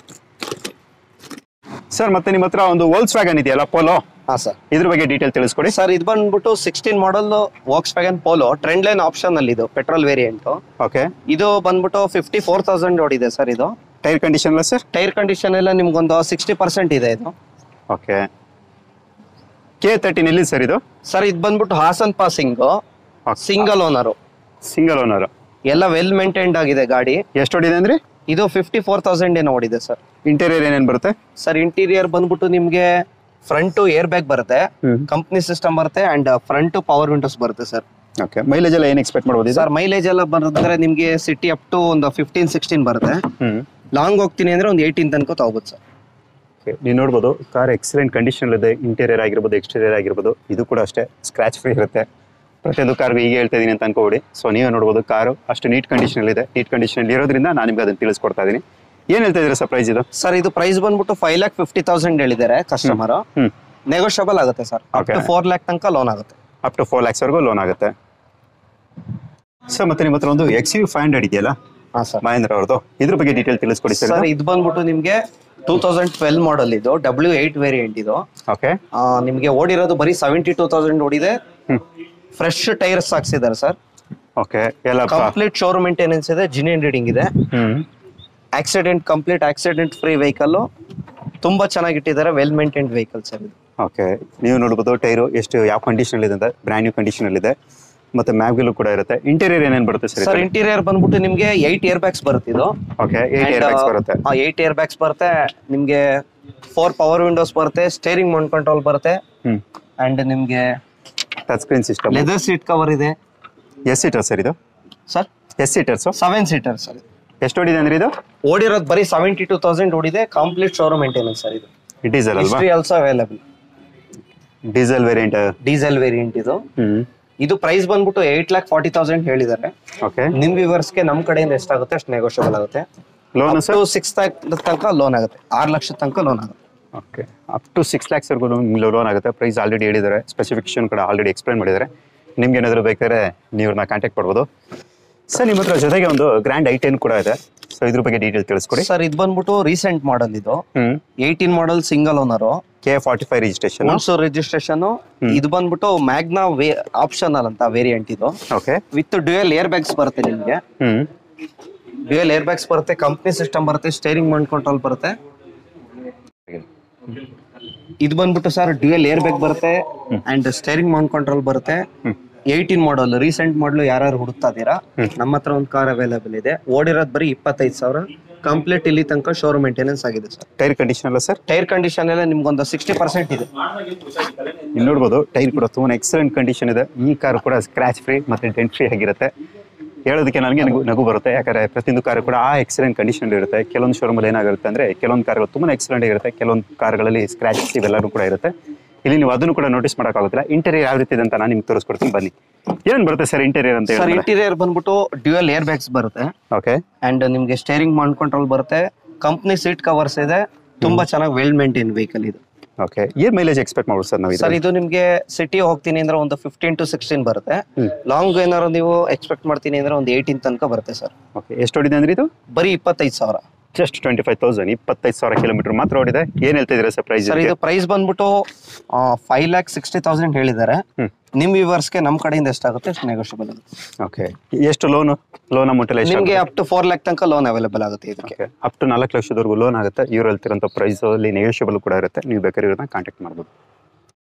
ಸರ್. ಮತ್ತೆ ನಿಮ್ಮ ಹತ್ರ ಒಂದು ವೋಲ್ಕ್ಸ್ ವ್ಯಾಗನ್ ಇದೆಯಲ್ಲ, ಪೋಲೋ. ಹಾ ಸರ್. ಇದ್ರ ಬಗ್ಗೆ ಡೀಟೇಲ್ ತಿಳಿಸ್ಕೊಡಿ ಸರ್. ಇದು ಬಂದ್ಬಿಟ್ಟು 16 model Volkswagen Polo trendline option ಅಲ್ಲಿ ಇದು ಪೆಟ್ರೋಲ್ ವೇರಿಯಂಟ್. ಓಕೆ. ಇದು ಬಂದ್ಬಿಟ್ಟು 54,000 ಓಡಿದೆ ಸರ್. ಇದು ಟೈರ್ ಕಂಡೀಷನ್ ಅಲ್ಲ ಸರ್? ಟೈರ್ ಕಂಡೀಷನ್ ಎಲ್ಲ ನಿಮ್ಗೊಂದು 60% ಇದೆ ಇದು. ಓಕೆ. K13 ಎಲ್ಲಿ ಸರ್ ಇದು? ಸರ್ ಇದು ಬಂದ್ಬಿಟ್ಟು Hassan passing, single owner. Single owner. ಎಲ್ಲ ವೆಲ್ ಮೇಂಟೈನ್ಡ್ ಆಗಿದೆ ಗಾಡಿ. ಎಷ್ಟು ಓಡಿದೆ ಅಂದ್ರೆ? ಇದು 54,000 ಏನೋ ಓಡಿದೆ ಸರ್. ಇಂಟೀರಿಯರ್ ಏನೇನ್ ಬರುತ್ತೆ ಸರ್? ಇಂಟೀರಿಯರ್ ಬಂದ್ಬಿಟ್ಟು ನಿಮ್ಗೆ ಫ್ರಂಟ್ ಏರ್ ಬ್ಯಾಗ್ ಬರುತ್ತೆ, ಕಂಪ್ನಿ ಸಿಸ್ಟಮ್ ಬರುತ್ತೆ, ಅಂಡ್ ಫ್ರಂಟ್ ಪವರ್ ವಿಂಡೋಸ್ ಬರುತ್ತೆ ಸರ್. ಓಕೆ. ಮೈಲೇಜ್ ಎಲ್ಲ ಏನ್ ಎಕ್ಸ್ಪೆಕ್ಟ್ ಮಾಡಬಹುದು ಸರ್? ಮೈಲೇಜ್ ಎಲ್ಲ ಬರೆದ್ರೆ ನಿಮ್ಗೆ ಸಿಟಿ ಅಪ್ ಟು ಒಂದು 15-16 ಬರುತ್ತೆ. ಲಾಂಗ್ ಹೋಗ್ತೀನಿ ಅಂದ್ರೆ ಒಂದು 18 ತನಕ ತಗೋಬಹುದು ಸರ್. ನೀವು ನೋಡ್ಬೋದು ಕಾರ್ ಎಕ್ಸಲೆಂಟ್ ಕಂಡೀಷನ್ ಇದೆ. ಇಂಟೀರಿಯರ್ ಆಗಿರ್ಬೋದು, ಎಕ್ಸ್ಟೀರಿಯರ್ ಆಗಿರ್ಬೋದು, ಇದು ಕೂಡ ಅಷ್ಟೇ ಸ್ಕ್ರಾಚ್ ಫ್ರೀ ಇರುತ್ತೆ. ಪ್ರತಿಯೊಂದು ಕಾರ್ಗೂ ಹೀಗೆ ಹೇಳ್ತಾ ಇದೀನಿ ಅಂತ ಅನ್ಕೋಬೇಡಿ. ಸೊ ನೀವೇ ನೋಡ್ಬೋದು ಕಾರು ಅಷ್ಟು ನೀಟ್ ಕಂಡೀಷನ್ ಇದೆ. ನೀಟ್ ಕಂಡೀಷನ್ ಇರೋದ್ರಿಂದ ನಾನು ನಿಮ್ಗೆ ಅದನ್ನ ತಿಳಿಸ್ಕೊಡ್ತಾ ಇದೀನಿ. ಏನ್ ಹೇಳ್ತಾ ಇದೀರಾ ಸರ್ ಪ್ರೈಸ್ ಇದು? ಸರ್ ಇದು ಪ್ರೈಸ್ ಬಂದ್ಬಿಟ್ಟು 5,50,000 ಹೇಳಿದ್ದಾರೆ ಕಸ್ಟಮರ್. ನೆಗೋಷಿಯಬಲ್ ಆಗುತ್ತೆ ಸರ್. ಅಪ್ ಟು 4 lakh ತನಕ ಲೋನ್ ಆಗುತ್ತೆ. ಅಪ್ ಟು 4 lakhs ವರೆಗೂ ಲೋನ್ ಆಗುತ್ತೆ ಸರ್. ಮತ್ತೆ ನಿಮ್ಮ ಹತ್ರ ಒಂದು XUV 500 ಇದೆಯಲ್ಲ ಮಹೇಂದ್ರ ಅವ್ರದ್ದು, ಇದ್ರ ಬಗ್ಗೆ ಡೀಟೇಲ್ ತಿಳಿಸ್ಕೊಡಿ ಸರ್. ಸರ್ ಇದು ಬಂದ್ಬಿಟ್ಟು ನಿಮ್ಗೆ 2012 ಮಾಡಲ್ ಇದು, W8 ವೇರಿಯಂಟ್ ಇದು. ಓಕೆ. ನಿಮ್ಗೆ ಓಡಿರೋದು ಬರೀ 72,000 ಓಡಿದೆ. ಫ್ರೆಶ್ ಟೈರ್ಸ್ ಹಾಕ್ಸಿದ್ದಾರೆ ಸರ್. ಓಕೆ. ಎಲ್ಲ ಕಂಪ್ಲೀಟ್ ಶೋರೂಮ್ ಮೇಂಟೆನೆನ್ಸ್ ಇದೆ, ಜಿನಿಯನ್ ರೀಡಿಂಗ್ ಇದೆ. Complete accident free vehicle. ತುಂಬಾ ಚೆನ್ನಾಗಿಟ್ಟಿದ್ದಾರೆ, ವೆಲ್ ಮೇಂಟೈನ್ಡ್ ವೆಹಿಕಲ್ ಸರ್ ಇದು. ಓಕೆ. ನೀವು ನೋಡಬಹುದು ಟೈರು ಎಷ್ಟು ಯಾವ ಕಂಡೀಷನ್ ಇದೆ ಅಂತ, ಬ್ರ್ಯಾಂಡ್ ನ್ಯೂ ಕಂಡೀಷನ್ ಅಲ್ಲಿ ಇದೆ. ಮತ್ತೆ ಮ್ಯಾಗ್ವಿಲ್ ಕೂಡ ಇರುತ್ತೆ. ಇಂಟೀರಿಯರ್ ಏನೇನ್ ಬರುತ್ತೆ ಸರ್? ಸರ್ ಇಂಟೀರಿಯರ್ ಬಂದ್ಬಿಟ್ಟು ನಿಮ್ಗೆ 8 ಏರ್ ಬ್ಯಾಗ್ಸ್ ಬರುತ್ತೆ ಇದು. ಓಕೆ. 8 ಏರ್ ಬ್ಯಾಗ್ಸ್ ಬರುತ್ತೆ. 8 ಏರ್ ಬ್ಯಾಗ್ಸ್ ಬರುತ್ತೆ. ನಿಮ್ಗೆ 4 ಪವರ್ ವಿಂಡೋಸ್ ಬರುತ್ತೆ, ಸ್ಟೇರಿಂಗ್ ಮೌಂಟ್ ಕಂಟ್ರೋಲ್ ಬರುತ್ತೆ, ಅಂಡ್ ನಿಮ್ಗೆ touch screen system, leather seat cover ಇದೆ. ಎಸ್ ಸೀಟರ್ ಸರ್ ಇದು? Sir 7 seater sir. ಎಷ್ಟು ಓಡಿದೆ ಅಂದ್ರೆ ಇದು? ಓಡಿರೋದು ಬರೀ 72,000 ಓಡಿದೆ. ಕಂಪ್ಲೀಟ್ ಶೋರೂಮ್ ಮೇಂಟೆನೆನ್ಸ್ ಸರ್ ಇದು. ಡೀಸೆಲ್ ಅಲ್ವಾ? History also available. Diesel variant. Diesel variant ಇದು. ಇದು ಪ್ರೈಸ್ ಬಂದ್ಬಿಟ್ಟು 8,40,000 ಹೇಳಿದ್ದಾರೆ. ಓಕೆ. ನಿಮ್ ವ್ಯೂವರ್ಸ್ ಗೆ ನಮ್ ಕಡೆಯಿಂದ ಎಷ್ಟಾಗುತ್ತೆ ಅಷ್ಟು ನೆಗೋಷಿಯಬಲ್ ಆಗುತ್ತೆ. ಲೋನ್ ಸರ್ 6 lakh ತನಕ ಲೋನ್ ಆಗುತ್ತೆ. 6 ಲಕ್ಷ ತನಕ ಲೋನ್ ಆಗುತ್ತೆ. ಓಕೆ. ಅಪ್ ಟು 6 lakhs ವರೆಗೂ ಲೋನ್ ಆಗುತ್ತೆ. ಪ್ರೈಸ್ ಆಲ್ರೆಡಿ ಹೇಳಿದ್ದಾರೆ, ಸ್ಪೆಸಿಫಿಕೇಶನ್ ಕೂಡ ಆಲ್ರೆಡಿ ಎಕ್ಸ್ಪ್ಲೈನ್ ಮಾಡಿದ್ದಾರೆ. ನಿಮ್ಗೆ ಏನಾದರೂ ಬೇಕಾದ್ರೆ ನೀವ್ರನ್ನ ಕಾಂಟ್ಯಾಕ್ಟ್ ಮಾಡ್ಬೋದು ಸರ್. ನಿಮ್ಮ ಹತ್ರ ಜೊತೆಗೆ ಒಂದು ಗ್ರ್ಯಾಂಡ್ i10 ಕೂಡ ಇದೆ. ಸೊ ಇದ್ರ ಬಗ್ಗೆ ಡೀಟೇಲ್ ತಿಳಿಸ್ಕೊಡಿ ಸರ್. ಇದು ಬಂದ್ಬಿಟ್ಟು ರೀಸೆಂಟ್ ಮಾಡಲ್ ಇದು. 18 model single owner, K45 registration, Mysore registration. ಇದು ಬಂದ್ಬಿಟ್ಟು ಮ್ಯಾಗ್ನಾ ಆಪ್ಷನಲ್ ಅಂತ ವೇರಿಯಂಟ್ ಇದು. Okay. With dual air bags ಬರುತ್ತೆ ನಿಮ್ಗೆ. ಡ್ಯುಯಲ್ ಏರ್ ಬ್ಯಾಗ್ಸ್ ಬರುತ್ತೆ, ಕಂಪ್ನಿ ಸಿಸ್ಟಮ್ ಬರುತ್ತೆ, ಸ್ಟೇರಿಂಗ್ ಮೌಂಟ್ ಕಂಟ್ರೋಲ್ ಬರುತ್ತೆ. ಇದು ಬಂದ್ಬಿಟ್ಟು ಸರ್ ಡ್ಯುಯಲ್ ಏರ್ ಬ್ಯಾಗ್ ಬರುತ್ತೆ ಅಂಡ್ ಸ್ಟೇರಿಂಗ್ ಮೌಂಟ್ ಕಂಟ್ರೋಲ್ ಬರುತ್ತೆ. 18 ಮಾಡಲ್ ರೀಸೆಂಟ್ ಮಾಡಲ್ ಯಾರು ಹುಡುಕ್ತಾ ಇದೀರಾ, ನಮ್ಮ ಹತ್ರ ಒಂದು ಕಾರ್ ಅವೈಲೇಬಲ್ ಇದೆ. ಓಡಿರೋದು ಬರೀ 25,000. ಕಂಪ್ಲೀಟ್ ಇಲ್ಲಿ ತನಕ ಶೋರೂಮ್ ಮೇಂಟೆನೆನ್ಸ್ ಆಗಿದೆ ಸರ್. ಟೈರ್ ಕಂಡೀಷನ್ ಅಲ್ಲ ಸರ್? ಟೈರ್ ಕಂಡೀಷನ್ ಎಲ್ಲ ನಿಮ್ಗೊಂದು 60% ಇದೆ. ಇಲ್ಲಿ ನೋಡ್ಬೋದು ಟೈರ್ ಕೂಡ ತುಂಬಾ ಎಕ್ಸಲೆಂಟ್ ಕಂಡೀಷನ್ ಇದೆ. ಈ ಕಾರ್ ಕೂಡ ಸ್ಕ್ರಾಚ್ ಫ್ರೀ ಮತ್ತೆ ಡೆಂಟ್ ಫ್ರೀ ಆಗಿರುತ್ತೆ. ಹೇಳೋದಕ್ಕೆ ನನಗೆ ನಗು ಬರುತ್ತೆ, ಯಾಕಂದ್ರೆ ಪ್ರತಿಯೊಂದು ಕಾರ್ ಕೂಡ ಆ ಎಕ್ಸಲೆಂಟ್ ಕಂಡೀಷನ್ ಇರುತ್ತೆ. ಕೆಲವೊಂದು ಶೋರೂಮಲ್ಲಿ ಏನಾಗಿರುತ್ತೆ ಅಂದ್ರೆ ಕೆಲವೊಂದು ಕಾರ್ಗಳು ತುಂಬಾ ಎಕ್ಸಲೆಂಟ್ ಆಗಿರುತ್ತೆ, ಕೆಲವೊಂದು ಕಾರ್ಗಳಲ್ಲಿ ಸ್ಕ್ರಾಚ್ ಇವೆಲ್ಲರೂ ಕೂಡ ಇರುತ್ತೆ. ಇಲ್ಲಿ ನೀವು ಅದನ್ನು ಕೂಡ ನೋಟಿಸ್ ಮಾಡೋಕ್ಕಾಗುತ್ತಿಲ್ಲ. ಇಂಟೀರಿಯರ್ ಯಾವ ರೀತಿ ಇದೆ ಅಂತ ನಾನು ನಿಮ್ಗೆ ತೋರಿಸ್ಕೊಡ್ತೀನಿ ಬನ್ನಿ. ಏನ್ ಬರುತ್ತೆ ಸರ್ ಇಂಟೀರಿಯರ್ ಅಂತ ಸರ್? ಇಂಟೀರಿಯರ್ ಬಂದ್ಬಿಟ್ಟು ಡ್ಯುಯಲ್ ಏರ್ ಬ್ಯಾಗ್ಸ್ ಬರುತ್ತೆ. ಓಕೆ. ಅಂಡ್ ನಿಮ್ಗೆ ಸ್ಟೇರಿಂಗ್ ಮೌಂಟ್ ಕಂಟ್ರೋಲ್ ಬರುತ್ತೆ, ಕಂಪ್ನಿ ಸೀಟ್ ಕವರ್ಸ್ ಇದೆ. ತುಂಬಾ ಚೆನ್ನಾಗಿ ವೆಲ್ ಮೇಂಟೈನ್ ವೆಹಿಕಲ್ ಇದು. ಓಕೆ. ಏನ್ ಮೈಲೇಜ್ ಎಕ್ಸ್ಪೆಕ್ಟ್ ಮಾಡ್ಬೋದು ಸರ್ ನಾವು? ಸರ್ ಇದು ನಿಮ್ಗೆ ಸಿಟಿ ಹೋಗ್ತೀನಿ ಅಂದ್ರೆ ಒಂದು 15 to 16 ಬರುತ್ತೆ. ಲಾಂಗ್ ಏನಾದ್ರು ನೀವು ಎಕ್ಸ್ಪೆಕ್ಟ್ ಮಾಡ್ತೀನಿ ಅಂದ್ರೆ ಒಂದು 18 ತನಕ ಬರುತ್ತೆ ಸರ್. ಓಕೆ. ಎಷ್ಟು ಓಡಿದೆ ಅಂದ್ರೆ ಇದು? ಬರೀ 25,000. ಜಸ್ಟ್ 25,000. 25,000 ಕಿಲೋಮೀಟರ್ ಮಾತ್ರ ಓಡಿದೆ. ಏನ್ ಹೇಳ್ತಾ ಇದೀರಾ ಸರ್ ಪ್ರೈಸ್? ಸರ್ ಇದು ಪ್ರೈಸ್ ಬಂದ್ಬಿಟ್ಟು 5,60,000 ಹೇಳಿದ್ದಾರೆ. ನಿಮ್ ವ್ಯೂವರ್ಸ್ ಗೆ ನಮ್ ಕಡೆಯಿಂದ ಎಷ್ಟಾಗುತ್ತೆ ಅಷ್ಟು ನೆಗೋಷಿಯಬಲ್ ಆಗುತ್ತೆ. ಓಕೆ. ಎಷ್ಟು ಲೋನ್ ಅಮೌಂಟ್ ಎಲ್ಲ ನಿಮಗೆ ಅಪ್ ಟು 4 lakh ತನಕ ಲೋನ್ ಅವೈಲೇಬಲ್ ಆಗುತ್ತೆ ಇದಕ್ಕೆ. ಅಪ್ ಟು 4 ಲಕ್ಷದವರೆಗೂ ಲೋನ್ ಆಗುತ್ತೆ. ಇವ್ರು ಹೇಳ್ತಿರೋಂಥ ಪ್ರೈಸ್ ಅಲ್ಲಿ ನೆಗೋಷಿಯಬಲ್ ಕೂಡ ಇರುತ್ತೆ. ನೀವು ಬೇಕಾದ್ರೆ ಇವ್ರನ್ನ ಕಾಂಟ್ಯಾಕ್ಟ್ ಮಾಡ್ಬೋದು.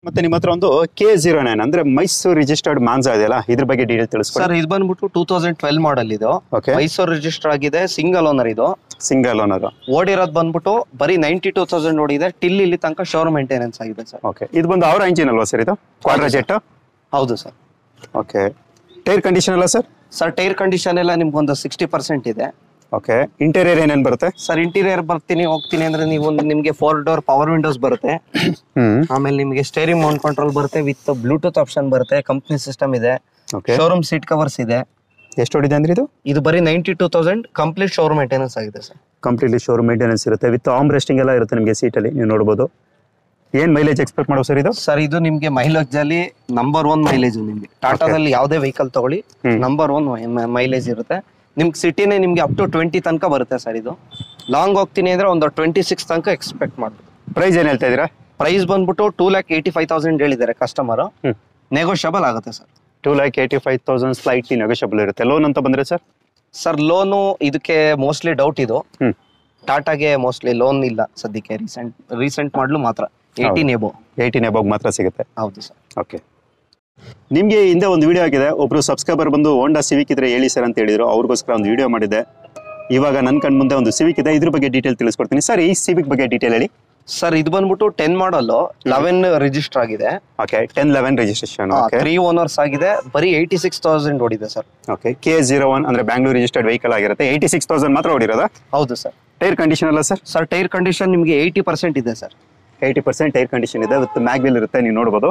ಮತ್ತೆ ನಿಮ್ಮ ಹತ್ರ ಒಂದು K09 ಅಂದ್ರೆ ಮೈಸೂರು ರಿಜಿಸ್ಟರ್ಡ್ ಮಾನ್ಸಾ ಇದೆಯಲ್ಲ, ಇದ್ರ ಬಗ್ಗೆ ಡೀಟೇಲ್ ತಿಳಿಸ್ಕೊಡಿ ಸರ್. ಇದು ಬಂದ್ಬಿಟ್ಟು 2012 ಮಾಡಲ್ ಇದು. Okay. ಮೈಸೂರು ರಿಜಿಸ್ಟರ್ ಆಗಿದೆ, ಸಿಂಗಲ್ ಓನರ್ ಇದು. Single owner. ಓಡಿರೋದು ಬಂದ್ಬಿಟ್ಟು ಬರೀ 92,000 ಓಡಿದೆ. ಟಿಲ್ ಇಲ್ಲಿ ತನಕ ಶೋರ್ ಮೇಂಟೆನೆನ್ಸ್ ಆಗಿದೆ ಸರ್. ಓಕೆ, ಇದು ಬಂದು ಅವರ ಇಂಜಿನ್ ಅಲ್ವಾ ಸರ್? ಇದು ಕ್ವಾಡ್ರಾ ಜೆಟ್. ಹೌದು ಸರ್. ಓಕೆ, ಟೈರ್ ಕಂಡೀಷನ್ ಅಲ್ಲ ಸರ್? ಸರ್ ಟೈರ್ ಕಂಡೀಷನ್ ಎಲ್ಲ ನಿಮ್ಗೊಂದು 60% ಇದೆ. ಓಕೆ, ಇಂಟೀರಿಯರ್ ಏನೇನು ಬರುತ್ತೆ ಸರ್? ಇಂಟೀರಿಯರ್ ಹೋಗ್ತೀನಿ ಅಂದ್ರೆ ನೀವು ನಿಮ್ಗೆ 4 ಡೋರ್ ಪವರ್ ವಿಂಡೋಸ್ ಬರುತ್ತೆ. ಆಮೇಲೆ ನಿಮ್ಗೆ ಸ್ಟೇರಿಂಗ್ ಮೌಂಟ್ ಕಂಟ್ರೋಲ್ ಬರುತ್ತೆ ವಿತ್ ಬ್ಲೂಟೂತ್ ಆಪ್ಷನ್ ಬರುತ್ತೆ. ಕಂಪ್ನಿ ಸಿಸ್ಟಮ್ ಇದೆ. ಶೋರೂಮ್ ಸೀಟ್ ಕವರ್ಸ್ ಇದೆ. ಎಷ್ಟು ಹೊಡಿದೆ ಅಂದ್ರೆ ಇದು ಬರೀ 92,000 ಕಂಪ್ಲೀಟ್ ಶೋರ್ ಮೇಂಟೆನೆನ್ಸ್ ಆಗಿದೆ ಸರ್. ಕಂಪ್ಲೀಟ್ಲಿ ಶೋರ್ ಮೇಂಟೆನೆನ್ಸ್ ಇರುತ್ತೆ, ವಿತ್ ಆರ್ಮ್ ರೆಸ್ಟಿಂಗ್ ಎಲ್ಲ ಇರುತ್ತೆ ನಿಮಗೆ ಸೀಟಲ್ಲಿ, ನೀವು ನೋಡ್ಬೋದು. ಏನ್ ಮೈಲೇಜ್ ಎಕ್ಸ್ಪೆಕ್ಟ್ ಮಾಡೋ ಸರ್ ಇದು? ಸರ್ ಇದು ನಿಮ್ಗೆ ಮೈಲೇಜ್ ಅಲ್ಲಿ ನಂಬರ್ 1 ಮೈಲೇಜ್. ನಿಮ್ಗೆ ಟಾಟಾದಲ್ಲಿ ಯಾವುದೇ ವೆಹಿಕಲ್ ತಗೊಳ್ಳಿ ನಂಬರ್ 1 ಮೈಲೇಜ್ ಇರುತ್ತೆ. ನಿಮ್ಗೆ ಸಿಟಿನೇ ನಿಮ್ಗೆ ಅಪ್ ಟು 20 ತನಕ ಬರುತ್ತೆ ಸರ್. ಇದು ಲಾಂಗ್ ಹೋಗ್ತೀನಿ ಅಂದ್ರೆ ಒಂದು 26 ತನಕ ಎಕ್ಸ್ಪೆಕ್ಟ್ ಮಾಡ್ಬೋದು. ಪ್ರೈಸ್ ಏನ್ ಹೇಳ್ತಾ ಇದೀರಾ? ಪ್ರೈಸ್ ಬಂದ್ಬಿಟ್ಟು 2,85,000 ಹೇಳಿದ್ದಾರೆ ಕಸ್ಟಮರ್. ನೆಗೋಷಿಯಬಲ್ ಆಗುತ್ತೆ ಸರ್. 2,85,000 ಸ್ಲೈಟ್ಲಿ ನೆಗೋಷಿಯಬಲ್ ಇರುತ್ತೆ. ಲೋನ್ ಅಂತ ಬಂದ್ರೆ ಸರ್? ಸರ್ ಲೋನು ಇದಕ್ಕೆ ಮೋಸ್ಟ್ಲಿ ಡೌಟ್ ಇದು. ಟಾಟಾಗೆ ಮೋಸ್ಟ್ಲಿ ಲೋನ್ ಇಲ್ಲ ಸದ್ಯಕ್ಕೆ. ರೀಸೆಂಟ್ ಮಾಡಲು ಮಾತ್ರ 18 ಎಬೋಗ್ ಮಾತ್ರ ಸಿಗುತ್ತೆ. ಹೌದು ಸರ್. ಓಕೆ, ನಿಮಗೆ ಹಿಂದೆ ಒಂದು ವಿಡಿಯೋ ಆಗಿದೆ, ಒಬ್ರು ಸಬ್ಸ್ಕ್ರೈಬರ್ ಬಂದು ಹೋಂಡಾ ಸಿವಿಕ್ ಇದ್ರೆ ಹೇಳಿ ಸರ್ ಅಂತ ಹೇಳಿದ್ರು, ಅವ್ರಿಗೋಸ್ಕರ ಒಂದು ವಿಡಿಯೋ ಮಾಡಿದೆ. ಇವಾಗ ನನ್ನ ಕಣ್ ಮುಂದೆ ಒಂದು ಸಿವಿಕ್ ಇದೆ, ಇದ್ರ ಬಗ್ಗೆ ಡೀಟೇಲ್ ತಿಳಿಸ್ಕೊಡ್ತೀನಿ ಸರ್. ಈ ಸಿವಿಕ್ ಬಗ್ಗೆ ಡೀಟೇಲ್ ಹೇಳಿ ಸರ್. ಇದು ಬಂದ್ಬಿಟ್ಟು 10 ಮಾಡಲ್ 11 ರಿಜಿಸ್ಟರ್ ಆಗಿದೆ. Okay, 10-11 registration. 3 ಓನರ್ಸ್ ಆಗಿದೆ. ಬರೀ 86,000 ಓಡಿದೆ ಸರ್. ಓಕೆ, K01 ಅಂದ್ರೆ ಬ್ಯಾಂಗ್ಳೂರ್ ರಿಜಿಸ್ಟರ್ಡ್ ವೆಹಿಕಲ್ ಆಗಿರುತ್ತೆ. 86,000 ಮಾತ್ರ ಓಡಿರೋದಾ? ಹೌದು ಸರ್. ಟೈರ್ ಕಂಡೀಷನ್ ಅಲ್ಲ ಸರ್? ಸರ್ ಟೈರ್ ಕಂಡೀಷನ್ ನಿಮಗೆ 80% ಇದೆ ಸರ್. 80% ಟೈರ್ ಕಂಡೀಷನ್ ಇದೆ, ವಿತ್ ಮ್ಯಾಗ್ವಿಲ್ ಇರುತ್ತೆ, ನೀವು ನೋಡಬಹುದು.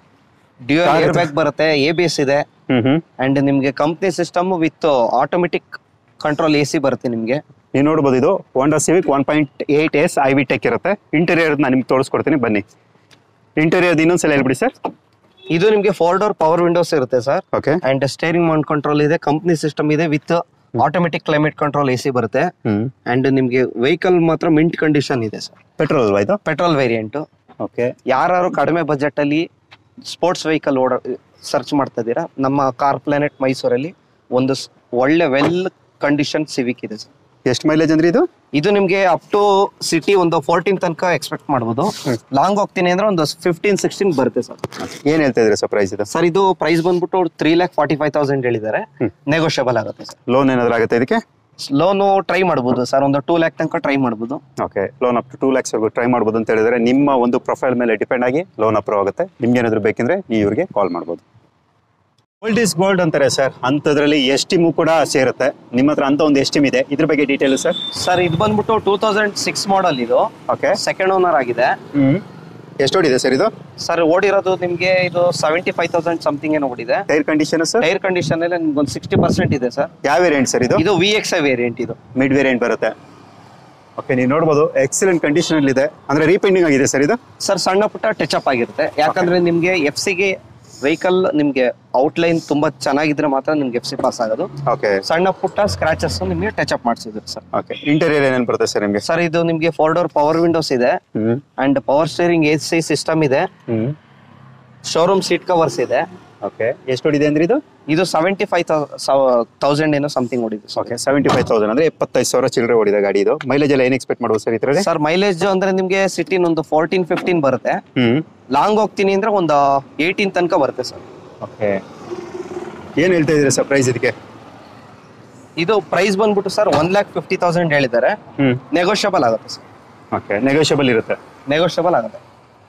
ಡ್ಯೂಯಲ್ ಏರ್ ಬ್ಯಾಗ್ ಬರುತ್ತೆ, ABS ಇದೆ. ಅಂಡ್ ನಿಮ್ಗೆ company system with automatic control AC ಬರುತ್ತೆ ನಿಮ್ಗೆ. ನೀವು ನೋಡಬಹುದು, ಇದು Honda Civic 1.8S IV tech ಇರುತ್ತೆ. ಇಂಟೀರಿಯರ್ ನಾನು ನಿಮ್ಗೆ ತೋರಿಸ್ಕೊಡ್ತೀನಿ ಬನ್ನಿ. ಇಂಟೀರಿಯರ್ ಇನ್ನೊಂದ್ಸಲ ಹೇಳ್ಬಿಡಿ ಸರ್. ಇದು ನಿಮ್ಗೆ 4 ಡೋರ್ ಪವರ್ ವಿಂಡೋಸ್ ಇರುತ್ತೆ sir. Okay, and steering mount control ಇದೆ. ಕಂಪ್ನಿ ಸಿಸ್ಟಮ್ ಇದೆ with automatic climate control AC ಬರುತ್ತೆ. ಅಂಡ್ ನಿಮ್ಗೆ ವೆಹಿಕಲ್ ಮಾತ್ರ ಮಿಂಟ್ ಕಂಡೀಷನ್ ಇದೆ ಸರ್. ಪೆಟ್ರೋಲ್ ಅಲ್ವಾ ಇದು? Petrol variant. ಓಕೆ, ಯಾರು ಕಡಿಮೆ ಬಜೆಟ್ ಅಲ್ಲಿ ಸ್ಪೋರ್ಟ್ಸ್ ವೆಹಿಕಲ್ ಸರ್ಚ್ ಮಾಡ್ತಾ ಇದೀರಾ, ನಮ್ಮ ಕಾರ್ ಪ್ಲಾನೆಟ್ ಮೈಸೂರಲ್ಲಿ ಒಂದು ಒಳ್ಳೆ ವೆಲ್ ಕಂಡೀಷನ್ ಸಿವಿಕ್ ಇದೆ ಸರ್. ಎಷ್ಟು ಮೈಲೇಜ್ ಅಂದ್ರೆ ಇದು ನಿಮ್ಗೆ ಅಪ್ ಟು ಸಿಟಿ ಒಂದು 14 ತನಕ ಎಕ್ಸ್ಪೆಕ್ಟ್ ಮಾಡಬಹುದು. ಲಾಂಗ್ ಹೋಗ್ತೀನಿ ಅಂದ್ರೆ ಒಂದು 15-16 ಬರುತ್ತೆ ಸರ್. ಏನ್ ಹೇಳ್ತಾ ಇದ್ರಿ ಸರ್ ಪ್ರೈಸ್ ಇದು? ಸರ್ ಇದು ಪ್ರೈಸ್ ಬಂದ್ಬಿಟ್ಟು 3,45,000 ಹೇಳಿದ್ದಾರೆ. ನೆಗೋಷಿಯಬಲ್ ಆಗುತ್ತೆ ಸರ್. ಲೋನ್ ಏನಾದ್ರು ಆಗುತ್ತೆ ಇದಕ್ಕೆ? ಲೋನು ಟ್ರೈ ಮಾಡಬಹುದು ಸರ್, ಒಂದು 2 lakh ತನಕ ಟ್ರೈ ಮಾಡಬಹುದು. Okay, loan up to 2 lakhs ವರೆಗೂ ಟ್ರೈ ಮಾಡಬಹುದು ಅಂತ ಹೇಳಿದ್ರೆ ನಿಮ್ಮ ಒಂದು ಪ್ರೊಫೈಲ್ ಮೇಲೆ ಡಿಪೆಂಡ್ ಆಗಿ ಲೋನ್ ಅಪ್ರೂವ್ ಆಗುತ್ತೆ. ನಿಮ್ಗೆ ಏನಾದ್ರು ಬೇಕಂದ್ರೆ ನೀವು ಇವ್ರಿಗೆ ಕಾಲ್ ಮಾಡಬಹುದು. ಗೋಲ್ಡ್ ಇಸ್ ಗೋಲ್ಡ್ ಅಂತಾರೆ ಸರ್, ಅಂತದ್ರಲ್ಲಿ ಎಸ್ಟಿಮು ಕೂಡ ಸೇರುತ್ತೆ. ನಿಮ್ಮ ಹತ್ರ ಅಂತ ಒಂದು ಎಸ್ಟಿಮ್ ಇದೆ, ಇದ್ರ ಬಗ್ಗೆ ಡೀಟೇಲ್ ಸರ್? ಸರ್ ಇದು ಬಂದ್ಬಿಟ್ಟು 2006 ಮಾಡಲ್ ಇದು. ಓಕೆ, ಸೆಕೆಂಡ್ ಓನರ್ ಆಗಿದೆ. ಎಷ್ಟು ಓಡಿದೆ ಸರ್ ಇದು? ಸರ್ ಓಡಿರೋದು ನಿಮ್ಗೆ ಇದು 75,000 ಸಮಥಿಂಗ್ ಏನೋ ಓಡಿದೆ. Tyre condition sir? Tyre condition ಎಲ್ಲ ನಿಮ್ಗೆ ಒಂದು 60% ಇದೆ ಸರ್. ಯಾವ ವೇರಿಯಂಟ್ ಸರ್ ಇದು? ಇದು VXI ವೇರಿಯಂಟ್. ಇದು ಮಿಡ್ ವೇರಿಯಂಟ್ ಬರುತ್ತೆ. ಓಕೆ, ನೀವು ನೋಡಬಹುದು ಎಕ್ಸಲೆಂಟ್ ಕಂಡೀಷನ್ ಅಲ್ಲಿ ಇದೆ. ಅಂದ್ರೆ ರೀಪೇಂಟಿಂಗ್ ಆಗಿದೆ ಸರ್ ಇದು? ಸರ್ ಸಣ್ಣ ಪುಟ್ಟ ಟಚ್ ಅಪ್ ಆಗಿರುತ್ತೆ. ಯಾಕಂದ್ರೆ ನಿಮ್ಗೆ FC ಗೆ ವೆಹಿಕಲ್ ನಿಮ್ಗೆ ಔಟ್ಲೈನ್ ತುಂಬಾ ಚೆನ್ನಾಗಿದ್ರೆ ಮಾತ್ರ ನಿಮ್ಗೆ FC ಪಾಸ್ ಆಗೋದು. ಓಕೆ, ಸಣ್ಣ ಪುಟ್ಟ ಸ್ಕ್ರಾಚಸ್ ನಿಮ್ಗೆ ಟಚ್ ಅಪ್ ಮಾಡಿಸಿದ್ರು ಸರ್. ಓಕೆ, ಇಂಟೀರಿಯರ್ ಏನೇನು ಬರುತ್ತೆ ಸರ್ ನಿಮ್ಗೆ? ಸರ್ ಇದು ನಿಮ್ಗೆ 4 ಡೋರ್ ಪವರ್ ವಿಂಡೋಸ್ ಇದೆ. And power steering AC system ಇದೆ. ಶೋರೂಮ್ ಸೀಟ್ ಕವರ್ಸ್ ಇದೆ. ಓಕೆ, ಎಷ್ಟು ಓಡಿದೆ ಅಂದ್ರೆ ಇದು 75,000 ಏನೋ ಸಮಥಿಂಗ್ ಓಡಿದೆ. ಓಕೆ, 75,000 ಅಂದ್ರೆ 75,000 ಚಿಲ್ಲರೆ ಓಡಿದೆ ಗಾಡಿ ಇದು. ಮೈಲೇಜ್ ಎಲ್ಲ ಏನ್ ಎಕ್ಸ್ಪೆಕ್ಟ್ ಮಾಡ್ಬೋದು ಸರ್ ಇದ್ರಲ್ಲಿ? ಸರ್ ಮೈಲೇಜ್ ಅಂದ್ರೆ ನಿಮ್ಗೆ ಸಿಟಿ ಒಂದು 14-15 ಬರುತ್ತೆ. ಲಾಂಗ್ ಹೋಗ್ತೀನಿ ಅಂದ್ರೆ ಒಂದು 18 ತನಕ ಬರುತ್ತೆ ಸರ್. ಓಕೆ, ಏನ್ ಹೇಳ್ತಾ ಇದ್ದೀರಾ ಸರ್ ಪ್ರೈಸ್ ಇದಕ್ಕೆ? ಇದು ಪ್ರೈಸ್ ಬಂದ್ಬಿಟ್ಟು ಸರ್ 1,50,000 ಹೇಳಿದ್ದಾರೆ. ನೆಗೋಷಿಯಬಲ್ ಆಗುತ್ತೆ ಸರ್. ಓಕೆ, ನೆಗೋಷಿಯಬಲ್ ಇರುತ್ತೆ. ನೆಗೋಷಿಯಬಲ್ ಆಗುತ್ತೆ.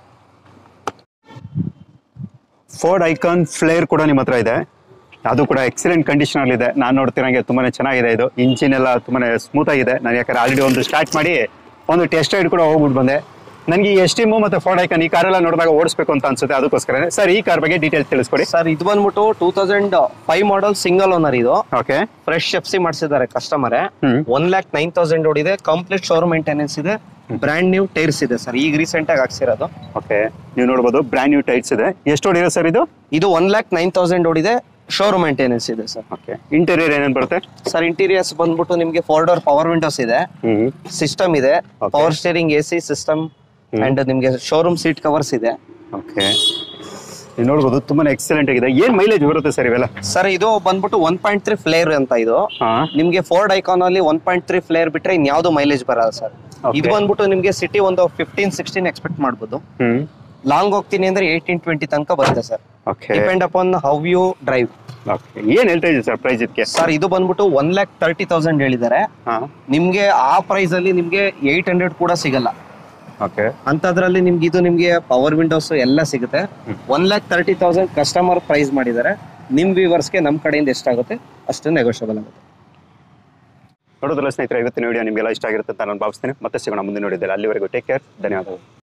ಫೋರ್ಡ್ ಐಕಾನ್ ಫ್ಲೇರ್ ಕೂಡ ನಿಮ್ಮ ಹತ್ರ ಇದೆ. ಅದು ಕೂಡ ಎಕ್ಸಲೆಂಟ್ ಕಂಡೀಷನ್ ಅಲ್ಲಿ ಇದೆ. ನಾನು ನೋಡ್ತಿರಂಗೆ ತುಂಬಾನೇ ಚೆನ್ನಾಗಿದೆ. ಇದು ಇಂಜಿನ್ ಎಲ್ಲ ತುಂಬಾನೇ ಸ್ಮೂತ್ ಆಗಿದೆ. ನಾನು ಯಾಕಂದ್ರೆ ಆಲ್ರೆಡಿ ಒಂದು ಸ್ಟಾರ್ಟ್ ಮಾಡಿ ಒಂದು ಟೆಸ್ಟ್ ರೈಡ್ ಕೂಡ ಹೋಗ್ಬಿಟ್ಟು ಬಂದೆ. ನನಗೆ ಈ ಎಸ್ಟಿಮು ಮತ್ತೆ ಫೋರ್ಡ್ ಐಕಾನ್ ಈ ಕಾರೆಲ್ಲ ನೋಡಿದಾಗ ಓಡಿಸ್ಬೇಕು ಅಂತ ಅನ್ಸುತ್ತೆ. ಅದಕ್ಕೋಸ್ಕರ ಸರ್ ಈ ಕಾರ್ ಬಗ್ಗೆ ಡೀಟೇಲ್ಸ್ ತಿಳಿಸ್ಕೊಡಿ. ಸರ್ ಇದು ಬಂದ್ಬಿಟ್ಟು 2005 ಮಾಡಲ್ ಸಿಂಗಲ್ ಓನರ್ ಇದು. ಓಕೆ, ಫ್ರೆಶ್ FC ಮಾಡಿಸಿದ್ದಾರೆ ಕಸ್ಟಮರ್. 1,09,000 ಓಡಿದೆ. ಕಂಪ್ಲೀಟ್ ಶೋರೂಮ್ ಮೇಂಟೆನೆನ್ಸ್ ಇದೆ. ಬ್ರ್ಯಾಂಡ್ ನ್ಯೂ ಟೈರ್ಸ್ ಇದೆ ಸರ್, ಈಗ ರೀಸೆಂಟ್ ಆಗಿ ಹಾಕ್ಸಿರೋದು. ಓಕೆ, ನೀವು ನೋಡಬಹುದು ಬ್ರ್ಯಾಂಡ್ ನ್ಯೂ ಟೈರ್ಸ್ ಇದೆ. ಎಷ್ಟು ಓಡಿದೆ ಸರ್ ಇದು? ಇದು 1,09,000 ಓಡಿದೆ. ಶೋರೂಮ್ ಮೇಂಟೆನೆನ್ಸ್ ಇದೆ ಸರ್. ಓಕೆ, ಇಂಟೀರಿಯರ್ ಏನೇನು ಬರುತ್ತೆ ಸರ್? ಇಂಟೀರಿಯರ್ಸ್ ಬಂದ್ಬಿಟ್ಟು ನಿಮ್ಗೆ 4 ಡೋರ್ ಪವರ್ ವಿಂಡೋಸ್ ಇದೆ. ಸಿಸ್ಟಮ್ ಇದೆ. Power steering AC system and ನಿಮ್ಗೆ ಶೋರೂಮ್ ಸೀಟ್ ಕವರ್ಸ್ ಇದೆ. ಓಕೆ, ನೀವು ನೋಡಬಹುದು ತುಂಬಾನೇ ಎಕ್ಸಲೆಂಟ್ ಆಗಿದೆ. ಏನ್ ಮೈಲೇಜ್ ಬರುತ್ತೆ ಸರ್ ಇವೆಲ್ಲ? ಸರ್ ಇದು ಬಂದ್ಬಿಟ್ಟು 1.3 ಫ್ಲೇರ್ ಅಂತ. ಇದು ನಿಮ್ಗೆ ಫೋರ್ಡ್ ಐಕಾನ್ ಅಲ್ಲಿ 1.3 ಫ್ಲೇರ್ ಬಿಟ್ರೆ ಇನ್ಯಾವುದು ಮೈಲೇಜ್ ಬರಲ್ಲ ಸರ್. ಇದು ಬಂದ್ಬಿಟ್ಟು ನಿಮ್ಗೆ ಸಿಟಿ ಒಂದು 15-16 ಎಕ್ಸ್ಪೆಕ್ಟ್ ಮಾಡ್ಬೋದು. ಲಾಂಗ್ ಹೋಗ್ತೀನಿ ಅಂದ್ರೆ 18-20 ತನಕ ಬರುತ್ತೆ sir. Okay depend upon how you drive. Okay ಏನ್ ಹೇಳ್ತಾ ಇದ್ದೀವಿ ಸರ್ ಪ್ರೈಸ್ ಇದಕ್ಕೆ? ಸರ್ ಇದು ಬಂದ್ಬಿಟ್ಟು 1,30,000 ಹೇಳಿದ್ದಾರೆ. ನಿಮ್ಗೆ ಆ ಪ್ರೈಸ್ ಅಲ್ಲಿ ನಿಮ್ಗೆ 800 ಕೂಡ ಸಿಗಲ್ಲ. ಓಕೆ ಅಂತದ್ರಲ್ಲಿ ನಿಮ್ಗೆ ಇದು ನಿಮ್ಗೆ ಪವರ್ ವಿಂಡೋಸ್ ಎಲ್ಲ ಸಿಗುತ್ತೆ. 1,30,000 ಕಸ್ಟಮರ್ ಪ್ರೈಸ್ ಮಾಡಿದ್ದಾರೆ. ನಿಮ್ ವ್ಯೂವರ್ಸ್ಗೆ ನಮ್ ಕಡೆಯಿಂದ ಎಷ್ಟಾಗುತ್ತೆ ಅಷ್ಟು ನೆಗೋಷಿಯಬಲ್ ಆಗುತ್ತೆ. ನೋಡೋದಲ್ಲ ಸ್ನೇಹಿತರೆ, ಇವತ್ತಿನ ವಿಡಿಯೋ ನಿಮಗೆಲ್ಲ ಇಷ್ಟ ಆಗಿರುತ್ತೆ ಅಂತ ನಾನು ಭಾವಿಸ್ತೀನಿ. ಮತ್ತೆ ಸಿಗೋಣ ಮುಂದೆ ನೋಡಿದ್ದೆ. ಅಲ್ಲಿವರೆಗೂ ಟೇಕ್ ಕೇರ್, ಧನ್ಯವಾದಗಳು.